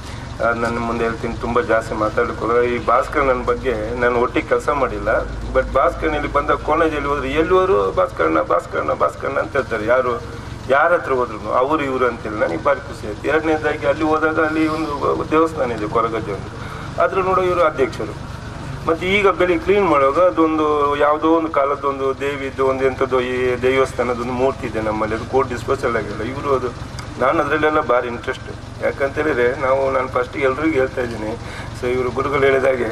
ನನ್ನ ಮುಂದೆ ಹೇಳ್ತೀನಿ ತುಂಬ ಜಾಸ್ತಿ ಮಾತಾಡಲಿಕ್ಕೆ. ಈ ಭಾಸ್ಕರ್ ನನ್ನ ಬಗ್ಗೆ ನಾನು ಒಟ್ಟಿಗೆ ಕೆಲಸ ಮಾಡಿಲ್ಲ, ಬಟ್ ಭಾಸ್ಕರ್ನಲ್ಲಿ ಬಂದ ಕಾಲೇಜಲ್ಲಿ ಹೋದ್ರೆ ಎಲ್ಲರೂ ಭಾಸ್ಕರ್ನ ಭಾಸ್ಕರ್ನ ಭಾಸ್ಕರ್ನ ಅಂತ ಹೇಳ್ತಾರೆ. ಯಾರು ಯಾರ ಹತ್ರ ಹೋದ್ರು ಅವರು ಇವರು ಅಂತೇಳಿ ನನಗೆ ಭಾರಿ ಖುಷಿ ಆಯ್ತು. ಎರಡನೇದಾಗಿ ಅಲ್ಲಿ ಹೋದಾಗ ಅಲ್ಲಿ ಒಂದು ದೇವಸ್ಥಾನ ಇದೆ ಕೊರಗಜ್ಜೆ ಒಂದು, ಅದ್ರ ನೋಡೋ ಇವರು ಅಧ್ಯಕ್ಷರು. ಮತ್ತು ಈಗ ಬೆಳಿಗ್ಗೆ ಕ್ಲೀನ್ ಮಾಡುವಾಗ ಅದೊಂದು ಯಾವುದೋ ಒಂದು ಕಾಲದೊಂದು ದೇವಿದ್ದು ಒಂದು ಎಂಥದ್ದು ಈ ದೇವಸ್ಥಾನದೊಂದು ಮೂರ್ತಿ ಇದೆ ನಮ್ಮಲ್ಲಿ, ಅದು ಕೋರ್ಟ್ ಡಿಸ್ಪೋಸಲ್ ಆಗಿಲ್ಲ. ಇವರು ಅದು ನಾನು ಅದರಲ್ಲೆಲ್ಲ ಭಾರಿ ಇಂಟ್ರೆಸ್ಟ್. ಯಾಕಂತೇಳಿದರೆ ನಾವು ನಾನು ಫಸ್ಟಿಗೆ ಎಲ್ರಿಗೂ ಹೇಳ್ತಾ ಇದ್ದೀನಿ, ಸೊ ಇವರು ಗುರುಗಳು ಹೇಳಿದಾಗೆ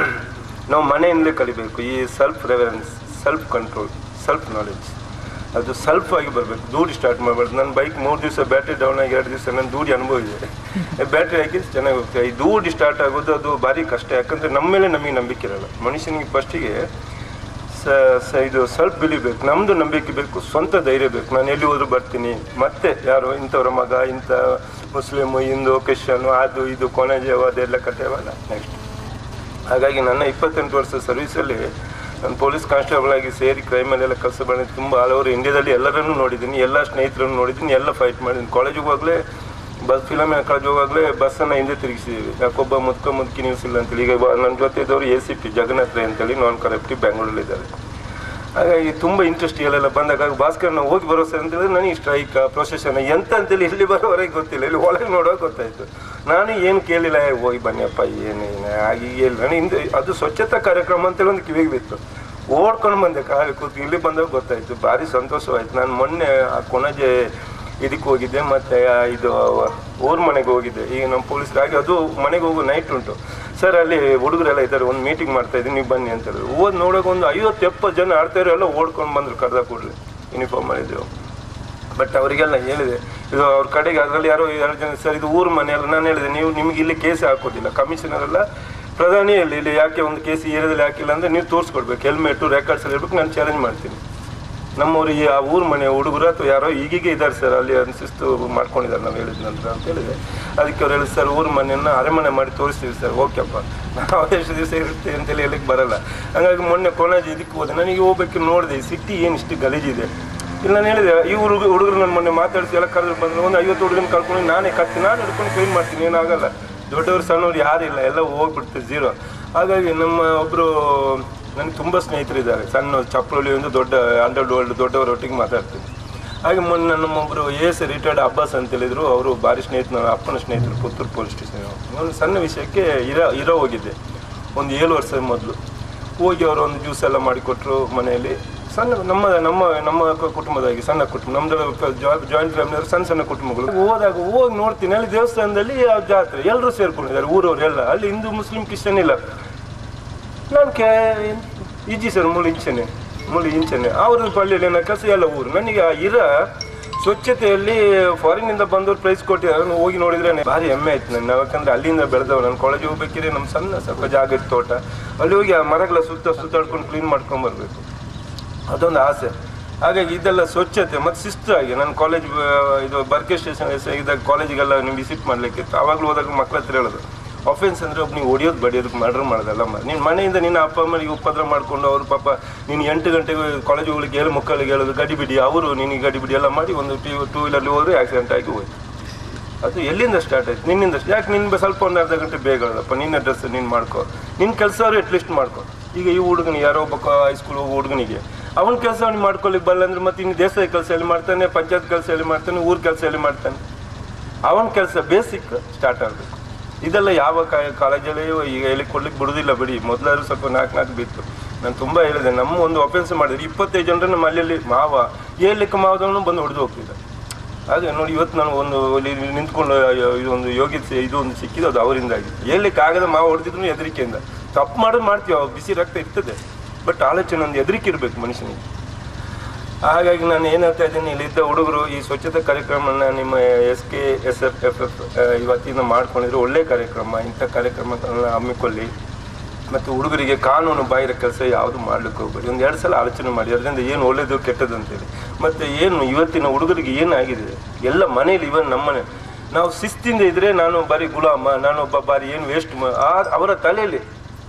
ನಾವು ಮನೆಯಿಂದಲೇ ಕಲಿಬೇಕು ಈ self reference, self control, self knowledge. ಅದು ಸೆಲ್ಫ್ ಆಗಿ ಬರಬೇಕು, ದೂಡಿ ಸ್ಟಾರ್ಟ್ ಮಾಡಬಾರ್ದು. ನನ್ನ ಬೈಕ್ ಮೂರು ದಿವಸ ಬ್ಯಾಟ್ರಿ ಡೌನ್ ಆಗಿ ಎರಡು ದಿವಸ ನಾನು ದೂಡಿ ಅನುಭವ ಇದೆ. ಬ್ಯಾಟ್ರಿ ಹಾಕಿ ಚೆನ್ನಾಗಿ ಹೋಗ್ತದೆ. ಈ ದೂಡಿ ಸ್ಟಾರ್ಟ್ ಆಗೋದು ಅದು ಭಾರಿ ಕಷ್ಟ. ಯಾಕಂದರೆ ನಮ್ಮ ಮೇಲೆ ನಮಗೆ ನಂಬಿಕೆ ಇರಲ್ಲ. ಮನುಷ್ಯನಿಗೆ ಫಸ್ಟಿಗೆ ಸ ಇದು ಸೆಲ್ಫ್ ಬಿಲಿಬೇಕು, ನಮ್ಮದು ನಂಬಿಕೆ ಬೇಕು, ಸ್ವಂತ ಧೈರ್ಯ ಬೇಕು. ನಾನು ಎಲ್ಲಿ ಹೋದ್ರೂ ಬರ್ತೀನಿ, ಮತ್ತೆ ಯಾರು ಇಂಥವ್ರ ಮಗ, ಇಂಥ ಮುಸ್ಲಿಮು, ಹಿಂದೂ, ಕ್ರಿಶ್ಚಿಯನು, ಅದು ಇದು ಕೊನೆಜೇವ ಅದೆಲ್ಲ ಕಥೆಯವಲ್ಲ ನೆಕ್ಸ್ಟ್. ಹಾಗಾಗಿ ನನ್ನ ಇಪ್ಪತ್ತೆಂಟು ವರ್ಷ ಸರ್ವೀಸಲ್ಲಿ ನಾನು ಪೊಲೀಸ್ ಕಾನ್ಸ್ಟೇಬಲ್ ಆಗಿ ಸೇರಿ ಕ್ರೈಮಲ್ಲೆಲ್ಲ ಕೆಲಸ ಮಾಡಿದ್ದು ತುಂಬ ಆಲ್ ಓವರ್ ಇಂಡಿಯಾದಲ್ಲಿ ಎಲ್ಲರನ್ನೂ ನೋಡಿದ್ದೀನಿ, ಎಲ್ಲ ಸ್ನೇಹಿತರನ್ನು ನೋಡಿದ್ದೀನಿ, ಎಲ್ಲ ಫೈಟ್ ಮಾಡಿದ್ದೀನಿ. ಕಾಲೇಜಿಗೆ ಹೋಗಲೇ ಬಸ್ ಫಿಲಮಿನ ಕಾಲೇಜ್ ಹೋಗಾಗಲೇ ಬಸ್ಸನ್ನು ಹಿಂದೆ ತಿರುಗಿಸಿದ್ದೀವಿ. ಯಾಕೊಬ್ಬ ಮುದ್ಕ ಮುದ್ಕಿ ನ್ಯೂಸ್ ಇಲ್ಲ ಅಂತೇಳಿ. ಈಗ ನನ್ನ ಜೊತೆ ಇದ್ದವರು A C P Jagannath Rai ಅಂತೇಳಿ ನಾನ್ ಕರಪ್ಟಿವ್ ಬೆಂಗಳೂರಲ್ಲಿದ್ದಾರೆ. ಹಾಗಾಗಿ ತುಂಬ ಇಂಟ್ರೆಸ್ಟ್ ಇಲ್ಲೆಲ್ಲ ಬಂದಾಗ ಭಾಸ್ಕರ್ನ ಹೋಗಿ ಬರೋಸ ಅಂತೇಳಿದ್ರೆ ನನಗೆ ಸ್ಟ್ರೈಕ್ ಪ್ರೊಸೆಷನ್ ಎಂತ ಅಂತೇಳಿ ಇಲ್ಲಿ ಬರೋವರೆಗೆ ಗೊತ್ತಿಲ್ಲ, ಇಲ್ಲಿ ಒಳಗೆ ನೋಡೋಕೆ ಗೊತ್ತಾಯಿತು. ನಾನು ಏನು ಕೇಳಿಲ್ಲ, ಹೋಗಿ ಬನ್ನಿಯಪ್ಪ ಏನು ಹಾಗೆ ಇಲ್ಲ. ನಾನು ಹಿಂದೆ ಅದು ಸ್ವಚ್ಛತಾ ಕಾರ್ಯಕ್ರಮ ಅಂತೇಳಿ ಒಂದು ಕಿವಿಗೆ ಬಿತ್ತು, ಓಡ್ಕೊಂಡು ಬಂದೆ ಕಾಲಿ ಕೂತು. ಇಲ್ಲಿ ಬಂದಾಗ ಗೊತ್ತಾಯಿತು, ಭಾರಿ ಸಂತೋಷವಾಯಿತು. ನಾನು ಮೊನ್ನೆ ಆ ಕೊಣಜೆ ಇದಕ್ಕೆ ಹೋಗಿದ್ದೆ, ಮತ್ತು ಇದು ಊರ ಮನೆಗೆ ಹೋಗಿದ್ದೆ. ಈಗ ನಮ್ಮ ಪೊಲೀಸರಾಗಿ ಅದು ಮನೆಗೆ ಹೋಗೋ ನೈಟ್ ಉಂಟು ಸರ್, ಅಲ್ಲಿ ಹುಡುಗರೆಲ್ಲ ಇದ್ದಾರೆ, ಒಂದು ಮೀಟಿಂಗ್ ಮಾಡ್ತಾಯಿದ್ದೀನಿ, ನೀವು ಬನ್ನಿ ಅಂತ ಹೇಳಿದ್ರು. ಓದ್ ನೋಡೋಕೆ ಒಂದು ಐವತ್ತು ಎಪ್ಪತ್ತು ಜನ ಆಡ್ತಾಯಿರೋ ಎಲ್ಲ ಓಡ್ಕೊಂಡು ಬಂದರು ಕರೆದ ಕೂಡಲೇ ಯೂನಿಫಾರ್ಮ್ ಮಾಡಿದ್ದೆವು. ಬಟ್ ಅವರಿಗೆಲ್ಲ ಹೇಳಿದೆ, ಇದು ಅವ್ರ ಕಡೆಗೆ ಅದರಲ್ಲಿ ಯಾರೋ ಎರಡು ಜನ ಸರ್ ಇದು ಊರ ಮನೆಯಲ್ಲ. ನಾನು ಹೇಳಿದೆ, ನೀವು ನಿಮಗೆ ಇಲ್ಲಿ ಕೇಸ್ ಹಾಕೋದಿಲ್ಲ, ಕಮಿಷನರೆಲ್ಲ ಪ್ರಧಾನಿಯಲ್ಲಿ ಇಲ್ಲಿ ಯಾಕೆ ಒಂದು ಕೇಸ್ ಏರಿಯಾದಲ್ಲಿ ಹಾಕಿಲ್ಲ ಅಂದರೆ ನೀವು ತೋರಿಸ್ಕೊಡ್ಬೇಕು, ಹೆಲ್ಮೆಟು ರೆಕಾರ್ಡ್ಸಲ್ಲಿ ಇರಬೇಕು, ನಾನು ಚಾಲೆಂಜ್ ಮಾಡ್ತೀನಿ. ನಮ್ಮವ್ರಿಗೆ ಆ ಊರು ಮನೆ ಹುಡುಗರು ಅಥವಾ ಯಾರೋ ಈಗೀಗ ಇದ್ದಾರೆ ಸರ್, ಅಲ್ಲಿ ಶಿಸ್ತು ಮಾಡ್ಕೊಂಡಿದ್ದಾರೆ ನಾವು ಹೇಳಿದ ನಂತರ ಅಂತ ಹೇಳಿದೆ. ಅದಕ್ಕೆ ಅವ್ರು ಹೇಳಿದ್ರು ಸರ್ ಊರು ಮನೆಯನ್ನು ಅರಮನೆ ಮಾಡಿ ತೋರಿಸ್ತೀವಿ ಸರ್. ಓಕೆಪ್ಪ, ನಾವು ಎಷ್ಟು ದಿವಸ ಇರುತ್ತೆ ಅಂತೇಳಿ ಹೇಳಿಕ್ಕೆ ಬರಲ್ಲ. ಹಾಗಾಗಿ ಮೊನ್ನೆ ಕೊನೆಜಿ ಇದಕ್ಕೆ ಹೋದೆ, ನನಗೆ ಹೋಗ್ಬೇಕು ನೋಡಿದೆ ಸಿಟಿ ಏನು ಇಷ್ಟು ಗಲೀಜಿದೆ. ಇಲ್ಲಿ ನಾನು ಹೇಳಿದೆ ಈ ಹುಡುಗ ಹುಡುಗರು ನನ್ನ ಮೊನ್ನೆ ಮಾತಾಡಿಸಿ ಎಲ್ಲ ಕರೆದು ಬಂದರು, ಒಂದು ಐವತ್ತು ಹುಡುಗನ ಕರ್ಕೊಂಡು ನಾನೇ ಕತ್ತಿ ನಾನು ಹಿಡ್ಕೊಂಡು ಕ್ಲೀನ್ ಮಾಡ್ತೀನಿ, ಏನಾಗಲ್ಲ. ದೊಡ್ಡವರು ಸಣ್ಣವ್ರು ಯಾರಿಲ್ಲ, ಎಲ್ಲ ಹೋಗ್ಬಿಡ್ತಾರೆ ಜೀರೋ. ಹಾಗಾಗಿ ನಮ್ಮ ಒಬ್ಬರು ನನಗೆ ತುಂಬ ಸ್ನೇಹಿತರಿದ್ದಾರೆ, ಸಣ್ಣ ಚಪ್ಪಲೊಳಿಯಿಂದ ದೊಡ್ಡ ಅಂಡರ್ ವರ್ಲ್ಡ್ ದೊಡ್ಡವರ ಒಟ್ಟಿಗೆ ಮಾತಾಡ್ತೀನಿ. ಹಾಗೆ ಮೊನ್ನೆ ನಮ್ಮೊಬ್ಬರು ಎ ಎಸ್ ರಿಟೈರ್ಡ್ ಅಬ್ಬಾಸ್ ಅಂತ ಹೇಳಿದ್ರು, ಅವರು ಭಾರಿ ಸ್ನೇಹಿತರು, ಅಪ್ಪನ ಸ್ನೇಹಿತರು, ಪುತ್ತೂರು ಪೊಲೀಸ್ ಸ್ಟೇಷನ್. ಒಂದು ಸಣ್ಣ ವಿಷಯಕ್ಕೆ ಇರ ಇರೋ ಹೋಗಿದ್ದೆ ಒಂದು ಏಳು ವರ್ಷ ಮೊದಲು. ಹೋಗಿ ಅವರು ಒಂದು ಜ್ಯೂಸ್ ಎಲ್ಲ ಮಾಡಿಕೊಟ್ರು ಮನೆಯಲ್ಲಿ. ಸಣ್ಣ ನಮ್ಮ ನಮ್ಮ ನಮ್ಮ ಕುಟುಂಬದಾಗಿ ಸಣ್ಣ ಕುಟುಂಬ, ನಮ್ಮದು ಜಾಯಿಂಟ್ ಫ್ಯಾಮಿಲಿ, ಸಣ್ಣ ಸಣ್ಣ ಕುಟುಂಬಗಳು. ಹೋದಾಗ ಹೋಗಿ ನೋಡ್ತೀನಿ, ಅಲ್ಲಿ ದೇವಸ್ಥಾನದಲ್ಲಿ ಜಾತ್ರೆ ಎಲ್ಲರೂ ಸೇರ್ಕೊಂಡಿದ್ದಾರೆ ಊರವರೆಲ್ಲ. ಅಲ್ಲಿ ಹಿಂದೂ ಮುಸ್ಲಿಂ ಕ್ರಿಶ್ಚಿಯನ್ ಇಲ್ಲ. ನಾನು ಕೆ ಇಜ್ಜಿ ಸರ್ ಮೂಳು ಇಂಚನೆ ಮೂಳು ಇಂಚನೆ ಅವ್ರ ಪಳ್ಳಿಯಲ್ಲಿ ಏನೋ ಕೆಲಸ ಎಲ್ಲ ಊರು. ನನಗೆ ಆ ಇರ ಸ್ವಚ್ಛತೆಯಲ್ಲಿ ಫಾರಿನ್ನಿಂದ ಬಂದವ್ರು ಪ್ರೈಸ್ ಕೊಟ್ಟಿದ್ದಾರೆ. ಹೋಗಿ ನೋಡಿದ್ರೆ ಭಾರಿ ಹೆಮ್ಮೆ ಆಯ್ತು ನನ್ನ, ಯಾಕಂದರೆ ಅಲ್ಲಿಂದ ಬೆಳೆದವ್ರು. ನಾನು ಕಾಲೇಜ್ ಹೋಗ್ಬೇಕಿದ್ರೆ ನಮ್ಮ ಸಣ್ಣ ಸ್ವಲ್ಪ ಜಾಗ ಇತ್ತು ತೋಟ, ಅಲ್ಲಿ ಹೋಗಿ ಆ ಮರಗಳ ಸುತ್ತ ಸುತ್ತಾಡ್ಕೊಂಡು ಕ್ಲೀನ್ ಮಾಡ್ಕೊಂಬರ್ಬೇಕು, ಅದೊಂದು ಆಸೆ. ಹಾಗಾಗಿ ಇದೆಲ್ಲ ಸ್ವಚ್ಛತೆ ಮತ್ತು ಶಿಸ್ತಾಗಿ ನನ್ನ ಕಾಲೇಜ್ ಇದು ಬರ್ಕೆ ಸ್ಟೇಷನ್ ಇದ್ದಾಗ ಕಾಲೇಜಿಗೆಲ್ಲ ನೀವು ವಿಸಿಟ್ ಮಾಡಲಿಕ್ಕೆ ಆವಾಗಲೂ ಹೋದಾಗ ಮಕ್ಕಳ ಹತ್ರ ಹೇಳೋದು, ಆಫೆನ್ಸ್ ಅಂದರೆ ಒಬ್ಬ ನೀವು ಹೊಡಿಯೋದು ಬಡಿಯೋದಕ್ಕೆ ಮರ್ಡರ್ ಮಾಡೋದಲ್ಲ. ನಿನ್ನ ಮನೆಯಿಂದ ನಿನ್ನ ಅಪ್ಪ ಅಮ್ಮನಿಗೆ ಉಪದ್ರ ಮಾಡಿಕೊಂಡು ಅವರು ಪಾಪ ನೀನು ಎಂಟು ಗಂಟೆಗೆ ಕಾಲೇಜ್ ಹೋಗ್ಲಿಕ್ಕೆ ಏಳು ಮಕ್ಕಳಿಗೆ ಹೇಳೋದು ಗಡಿ ಬಿಡಿ, ಅವರು ನಿನಗೆ ಗಡಿ ಬಿಡಿ ಎಲ್ಲ ಮಾಡಿ ಒಂದು ಟೂ ಟೂ ವೀಲರ್ಲಿ ಹೋದರೆ ಆಕ್ಸಿಡೆಂಟ್ ಆಗಿ ಹೋಯ್ತು. ಅದು ಎಲ್ಲಿಂದ ಸ್ಟಾರ್ಟ್ ಆಯ್ತು? ನಿನ್ನಿಂದ. ಯಾಕೆ ನಿನ್ನ ಸ್ವಲ್ಪ ಒಂದು ಅರ್ಧ ಗಂಟೆ ಬೇಗ ಹೇಳೋದಪ್ಪ, ನಿನ್ನ ಡ್ರೆಸ್ ನೀನು ಮಾಡ್ಕೊ, ನಿನ್ನ ಕೆಲಸ ಅವರು ಅಟ್ಲೀಸ್ಟ್ ಮಾಡ್ಕೊ. ಈಗ ಈ ಹುಡುಗನಿಗೆ ಯಾರೋ ಒಬ್ಬ ಹೈಸ್ಕೂಲ್ ಹೋಗೋ ಹುಡುಗನಿಗೆ ಅವನ ಕೆಲಸ ಅವ್ನಿಗೆ ಮಾಡ್ಕೊಳ್ಳಿಕ್ಕೆ ಬರಲ್ಲ ಅಂದರೆ ಮತ್ತೆ ಇನ್ನು ದೇಶದ ಕೆಲಸ ಎಲ್ಲಿ ಮಾಡ್ತಾನೆ, ಪಂಚಾಯತ್ ಕೆಲಸ ಎಲ್ಲಿ ಮಾಡ್ತಾನೆ, ಊರ ಕೆಲಸ ಎಲ್ಲಿ ಮಾಡ್ತಾನೆ? ಅವನ ಕೆಲಸ ಬೇಸಿಕ್ ಸ್ಟಾರ್ಟ್ ಆಗಬೇಕು. ಇದೆಲ್ಲ ಯಾವ ಕಾಲೇಜಲ್ಲಿ ಈಗ ಎಲ್ಲಿ ಕೊಡ್ಲಿಕ್ಕೆ ಬಿಡೋದಿಲ್ಲ ಬಿಡಿ. ಮೊದಲಾದ್ರೂ ಸ್ವಲ್ಪ ನಾಲ್ಕು ನಾಲ್ಕು ಬಿತ್ತು. ನಾನು ತುಂಬ ಹೇಳಿದೆ, ನಮ್ಮ ಒಂದು ಅಫೆನ್ಸ್ ಮಾಡಿದ್ರೆ ಇಪ್ಪತ್ತೈದು ಜನರು ನಮ್ಮ ಅಲ್ಲಿ ಮಾವ ಏಳ್ಲಿಕ್ಕೆ ಮಾವದವನು ಬಂದು ಹೊಡೆದು ಹೋಗ್ತಿದ್ದ. ಹಾಗೆ ನೋಡಿ ಇವತ್ತು ನಾನು ಒಂದು ಇಲ್ಲಿ ನಿಂತ್ಕೊಂಡು ಇದೊಂದು ಯೋಗಿಸಿ ಇದು ಒಂದು ಸಿಕ್ಕಿದ್ದು ಅದು ಅವರಿಂದಾಗಿ. ಏಳ್ಲಿಕ್ಕೆ ಆಗದ ಮಾವ ಹೊಡೆದಿದ್ರು ಹೆದರಿಕೆಯಿಂದ. ತಪ್ಪು ಮಾಡೋದು ಮಾಡ್ತೀವಿ, ಅವಾಗ ಬಿಸಿ ರಕ್ತ ಇರ್ತದೆ, ಬಟ್ ಆಲೋಚನೆ ಒಂದು ಹೆದರಿಕೆ ಇರಬೇಕು ಮನುಷ್ಯನಿಗೆ. ಹಾಗಾಗಿ ನಾನು ಏನು ಹೇಳ್ತಾ ಇದ್ದೀನಿ, ಇಲ್ಲಿದ್ದ ಹುಡುಗರು ಈ ಸ್ವಚ್ಛತಾ ಕಾರ್ಯಕ್ರಮನ ನಿಮ್ಮ S K S F F F ಇವತ್ತಿನ ಮಾಡ್ಕೊಂಡಿದ್ರು ಒಳ್ಳೆಯ ಕಾರ್ಯಕ್ರಮ. ಇಂಥ ಕಾರ್ಯಕ್ರಮಗಳನ್ನ ಹಮ್ಮಿಕೊಳ್ಳಿ. ಮತ್ತು ಹುಡುಗರಿಗೆ ಕಾನೂನು ಬಾಹಿರ ಕೆಲಸ ಯಾವುದು ಮಾಡ್ಲಿಕ್ಕೆ ಹೋಗ್ಬೇಡಿ. ಒಂದು ಎರಡು ಸಲ ಆಲೋಚನೆ ಮಾಡಿ ಅದರಿಂದ ಏನು ಒಳ್ಳೇದು ಕೆಟ್ಟದ್ದು ಅಂತೇಳಿ. ಮತ್ತು ಏನು ಇವತ್ತಿನ ಹುಡುಗರಿಗೆ ಏನಾಗಿದೆ ಎಲ್ಲ ಮನೇಲಿ, ಇವನ್ ನಮ್ಮನೆ ನಾವು ಶಿಸ್ತಿಂದ ಇದ್ದರೆ ನಾನು ಬಾರಿ ಗುಲಾಮ, ನಾನೊಬ್ಬ ಬಾರಿ ಏನು ವೇಸ್ಟ್ ಆ ಅವರ ತಲೆಯಲ್ಲಿ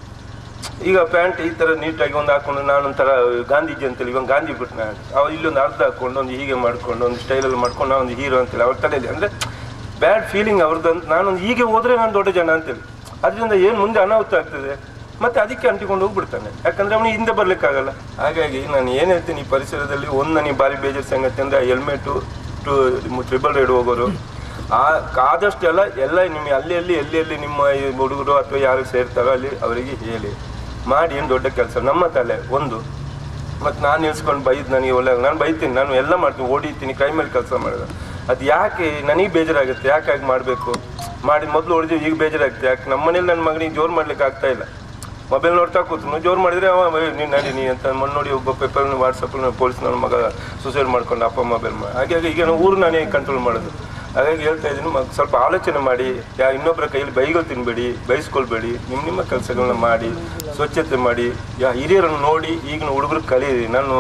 ಈಗ ಪ್ಯಾಂಟ್ ಈ ಥರ ನೀಟಾಗಿ ಒಂದು ಹಾಕ್ಕೊಂಡು ನಾನೊಂಥರ ಗಾಂಧೀಜಿ ಅಂತೇಳಿ ಇವಾಗ ಗಾಂಧಿ ಬಿಟ್ಟು ನಾನು ಅವ ಇಲ್ಲೊಂದು ಅರ್ಧ ಹಾಕ್ಕೊಂಡು ಒಂದು ಹೀಗೆ ಮಾಡ್ಕೊಂಡು ಒಂದು ಸ್ಟೈಲಲ್ಲಿ ಮಾಡ್ಕೊಂಡು ನಾವೊಂದು ಹೀರೋ ಅಂತೇಳಿ ಅವ್ರ ತಲೆಯಲ್ಲಿ ಅಂದರೆ ಬ್ಯಾಡ್ ಫೀಲಿಂಗ್ ಅವ್ರದ್ದು ಅಂತ. ನಾನೊಂದು ಹೀಗೆ ಹೋದರೆ ನಾನು ದೊಡ್ಡ ಜನ ಅಂತೇಳಿ, ಅದರಿಂದ ಏನು ಮುಂದೆ ಅನಾಹುತ ಆಗ್ತದೆ ಮತ್ತು ಅದಕ್ಕೆ ಅಂಟಿಕೊಂಡು ಹೋಗ್ಬಿಡ್ತಾನೆ, ಯಾಕಂದರೆ ಅವನಿಗೆ ಹಿಂದೆ ಬರಲಿಕ್ಕಾಗಲ್ಲ. ಹಾಗಾಗಿ ನಾನು ಏನು ಹೇಳ್ತೀನಿ, ಈ ಪರಿಸರದಲ್ಲಿ ಒಂದು ನನಗೆ ಭಾರಿ ಬೇಜಾರು ಸಂಗತಿ ಅಂದರೆ ಹೆಲ್ಮೆಟು ಟು ಟ್ರಿಬಲ್ ರೈಡ್ ಹೋಗೋರು ಆ ಆದಷ್ಟು ಎಲ್ಲ ಎಲ್ಲ ನಿಮ್ಮ ಅಲ್ಲಿ ಅಲ್ಲಿ ಎಲ್ಲಿ ಎಲ್ಲಿ ನಿಮ್ಮ ಹುಡುಗರು ಅಥವಾ ಯಾರು ಸೇರ್ತಾರೋ ಅಲ್ಲಿ ಅವರಿಗೆ ಹೇಳಿ ಮಾಡಿ. ಏನು ದೊಡ್ಡ ಕೆಲಸ ನಮ್ಮ ತಲೆ ಒಂದು. ಮತ್ತು ನಾನು ನಿಲ್ಸ್ಕೊಂಡು ಬೈದು ನನಗೆ ಒಳ್ಳೆ ನಾನು ಬೈತೀನಿ, ನಾನು ಎಲ್ಲ ಮಾಡ್ತೀನಿ, ಓಡಿತೀನಿ, ಕೈ ಮೇಲೆ ಕೆಲಸ ಮಾಡಿದೆ. ಅದು ಯಾಕೆ ನನಗೆ ಬೇಜಾರಾಗುತ್ತೆ, ಯಾಕೆ ಹಾಗೆ ಮಾಡಬೇಕು ಮಾಡಿ ಮೊದಲು ಹೊಡೆದು ಈಗ ಬೇಜಾರಾಗುತ್ತೆ ಯಾಕೆ? ನಮ್ಮ ಮನೇಲಿ ನನ್ನ ಮಗನಿಗೆ ಜೋರು ಮಾಡ್ಲಿಕ್ಕೆ ಆಗ್ತಾಯಿಲ್ಲ. ಮೊಬೈಲ್ ನೋಡ್ತಾ ಕೂತು ಜೋರು ಮಾಡಿದರೆ ಅವ ನೀನು ನಡಿ ನೀ ಅಂತ ಮೊನ್ನೆ ನೋಡಿ ಒಬ್ಬ ಪೇಪರ್ ವಾಟ್ಸಪ್ಪಲ್ಲಿ ಪೊಲೀಸ್ ನನ್ನ ಮಗ ಸೂಸೈಡ್ ಮಾಡ್ಕೊಂಡು ಅಪ್ಪ ಮೊಬೈಲ್ ಮಾಡಿ. ಹಾಗಾಗಿ ಈಗ ನಾವು ಊರು ನಾನೇ ಕಂಟ್ರೋಲ್ ಮಾಡೋದು. ಹಾಗಾಗಿ ಹೇಳ್ತಾ ಇದ್ದೀನಿ, ಮಗ ಸ್ವಲ್ಪ ಆಲೋಚನೆ ಮಾಡಿ, ಯಾ ಇನ್ನೊಬ್ಬರ ಕೈಯಲ್ಲಿ ಬೈಗಳು ತಿನ್ನಬೇಡಿ, ಬೈಸ್ಕೊಳ್ಬೇಡಿ, ನಿಮ್ಮ ನಿಮ್ಮ ಕೆಲಸಗಳನ್ನ ಮಾಡಿ, ಸ್ವಚ್ಛತೆ ಮಾಡಿ, ಯಾ ಹಿರಿಯರನ್ನು ನೋಡಿ ಈಗಿನ ಹುಡುಗರು ಕಲೀರಿ. ನಾನು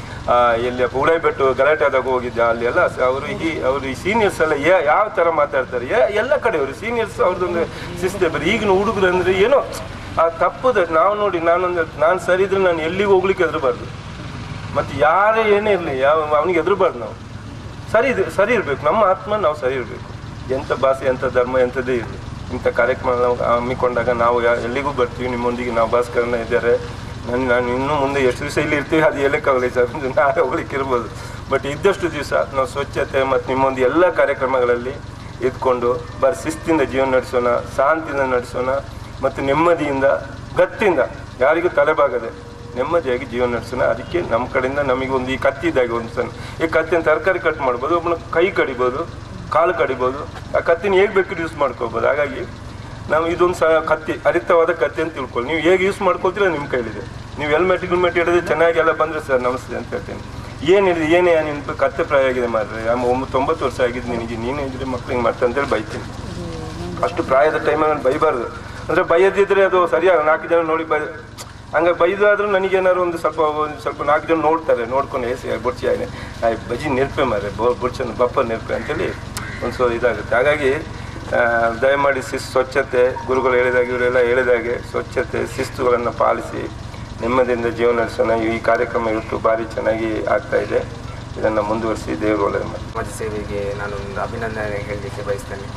ಎಲ್ಲಿ ಉಡಾಯ್ಬೆಟ್ಟು ಗಲಾಟೆ ಆದಾಗ ಹೋಗಿದ್ದೆ, ಅಲ್ಲಿ ಎಲ್ಲ ಅವರು ಈ ಅವರು ಈ ಸೀನಿಯರ್ಸ್ ಎಲ್ಲ ಯಾವ ಥರ ಮಾತಾಡ್ತಾರೆ ಎಲ್ಲ ಕಡೆ ಅವರು ಸೀನಿಯರ್ಸ್ ಅವ್ರದ್ದೊಂದು ಶಿಸ್ತೆ ಬೇರೆ. ಈಗಿನ ಹುಡುಗರು ಅಂದರೆ ಏನೋ ಆ ತಪ್ಪದ ನಾವು ನೋಡಿ ನಾನೊಂದು ನಾನು ಸರಿ ಇದ್ರೆ ನಾನು ಎಲ್ಲಿಗೆ ಹೋಗ್ಲಿಕ್ಕೆ ಹೆದರಬಾರ್ದು. ಮತ್ತು ಯಾರೇ ಏನೇ ಇರಲಿ ಯಾವ ಅವನಿಗೆ ಹೆದರಬಾರ್ದು. ನಾವು ಸರಿ ಇದೆ ಸರಿ ಇರಬೇಕು, ನಮ್ಮ ಆತ್ಮ ನಾವು ಸರಿ ಇರಬೇಕು. ಎಂಥ ಭಾಷೆ ಎಂಥ ಧರ್ಮ ಎಂಥದ್ದೇ ಇರಲಿ, ಇಂಥ ಕಾರ್ಯಕ್ರಮ ನಾವು ಹಮ್ಮಿಕೊಂಡಾಗ ನಾವು ಯಾ ಎಲ್ಲಿಗೂ ಬರ್ತೀವಿ. ನಿಮ್ಮೊಂದಿಗೆ ನಾವು ಭಾಸ್ಕರನ ಇದ್ದಾರೆ. ನಾನು ನಾನು ಇನ್ನೂ ಮುಂದೆ ಎಷ್ಟು ದಿವಸ ಇಲ್ಲಿ ಇರ್ತೀವಿ ಅದು ಹೇಳೋಕ್ಕಾಗಲಿ ಸರ್, ನಾಳೆ ಹೋಗ್ಲಿಕ್ಕೆ ಇರ್ಬೋದು. ಬಟ್ ಇದ್ದಷ್ಟು ದಿವಸ ನಾವು ಸ್ವಚ್ಛತೆ ಮತ್ತು ನಿಮ್ಮೊಂದು ಎಲ್ಲ ಕಾರ್ಯಕ್ರಮಗಳಲ್ಲಿ ಇದ್ಕೊಂಡು ಬರೀ ಶಿಸ್ತಿಂದ ಜೀವನ ನಡೆಸೋಣ, ಶಾಂತಿಯಿಂದ ನಡೆಸೋಣ ಮತ್ತು ನೆಮ್ಮದಿಯಿಂದ ಗತ್ತಿಂದ ಯಾರಿಗೂ ತಲೆಬಾಗದೆ ನೆಮ್ಮದಿಯಾಗಿ ಜೀವನ ನಡೆಸೋಣ. ಅದಕ್ಕೆ ನಮ್ಮ ಕಡೆಯಿಂದ ನಮಗೆ ಒಂದು ಈ ಕತ್ತಿ ಇದ್ದಾಗ ಒಂದು ಸಣ್ಣ ಈ ಕತ್ತಿನ ತರಕಾರಿ ಕಟ್ ಮಾಡ್ಬೋದು, ಒಬ್ಬನ ಕೈ ಕಡಿಬೋದು, ಕಾಲು ಕಡಿಬೋದು, ಆ ಕತ್ತಿನ ಹೇಗೆ ಬೇಕಾದ್ರೂ ಯೂಸ್ ಮಾಡ್ಕೋಬೋದು. ಹಾಗಾಗಿ ನಾವು ಇದೊಂದು ಸಹ ಕತ್ತಿ ಹರಿತವಾದ ಕತ್ತಿ ಅಂತ ತಿಳ್ಕೊಳ್ಳಿ. ನೀವು ಹೇಗೆ ಯೂಸ್ ಮಾಡ್ಕೊಳ್ತೀರ ನಿಮ್ಮ ಕೈಲಿದೆ. ನೀವು ಹೆಲ್ಮೆಟ್ ಗಿಲ್ಮೆಟ್ ಹಿಡಿದ್ರೆ ಚೆನ್ನಾಗಿ ಎಲ್ಲ ಬಂದರೆ ಸರ್ ನಮಸ್ತೆ ಅಂತ ಹೇಳ್ತೀನಿ. ಏನಿದೆ ಏನೇ ನಿನ್ನ ಕತ್ತೆ ಪ್ರಾಯ ಆಗಿದೆ ಮಾರ್ರೆ, ಒಂಬತ್ತು ತೊಂಬತ್ತು ವರ್ಷ ಆಗಿದ್ದು ನಿನಗೆ, ನೀನೇ ಇದ್ರೆ ಮಕ್ಳಿಗೆ ಮಾಡ್ತಾ ಅಂತೇಳಿ ಬೈತೀನಿ. ಅಷ್ಟು ಪ್ರಾಯದ ಟೈಮಲ್ಲಿ ನಾನು ಬೈಬಾರ್ದು. ಅಂದರೆ ಬೈಯದಿದ್ದರೆ ಅದು ಸರಿಯಾಗಿ ನಾಲ್ಕು ಜನ ನೋಡಿ ಬೈ ಹಂಗೆ ಬೈದಾದರೂ ನನಗೇನಾದ್ರು ಒಂದು ಸ್ವಲ್ಪ ಒಂದು ಸ್ವಲ್ಪ ನಾಲ್ಕು ಜನ ನೋಡ್ತಾರೆ, ನೋಡ್ಕೊಂಡು ಏಸಿ ಬುಡ್ಚಿ ಆಯ್ನೆ ಬಜ್ಜಿ ನೆನಪೆ ಮಾರೆ ಬೋ ಬುಡ್ಚನ್ನು ಬಪ್ಪ ನೆನಪೆ ಅಂತೇಳಿ ಒಂದು ಸೊ ಇದಾಗುತ್ತೆ. ಹಾಗಾಗಿ ದಯಮಾಡಿ ಶಿಸ್ತು ಸ್ವಚ್ಛತೆ, ಗುರುಗಳು ಹೇಳಿದಾಗೆ ಇವರೆಲ್ಲ ಹೇಳಿದಾಗೆ ಸ್ವಚ್ಛತೆ ಶಿಸ್ತುಗಳನ್ನು ಪಾಲಿಸಿ ನೆಮ್ಮದಿಯಿಂದ ಜೀವನ ನಡೆಸೋಣ. ಈ ಕಾರ್ಯಕ್ರಮ ಇವತ್ತು ಭಾರಿ ಚೆನ್ನಾಗಿ ಆಗ್ತಾ ಇದೆ. ಇದನ್ನು ಮುಂದುವರಿಸಿ ದೇವರು ಒಳ್ಳೆಯ ಮಾಡಿ. ಸಮಾಜ ಸೇವೆಗೆ ನಾನು ಒಂದು ಅಭಿನಂದನೆ ಹೇಳಲಿಕ್ಕೆ ಬಯಸ್ತೇನೆ.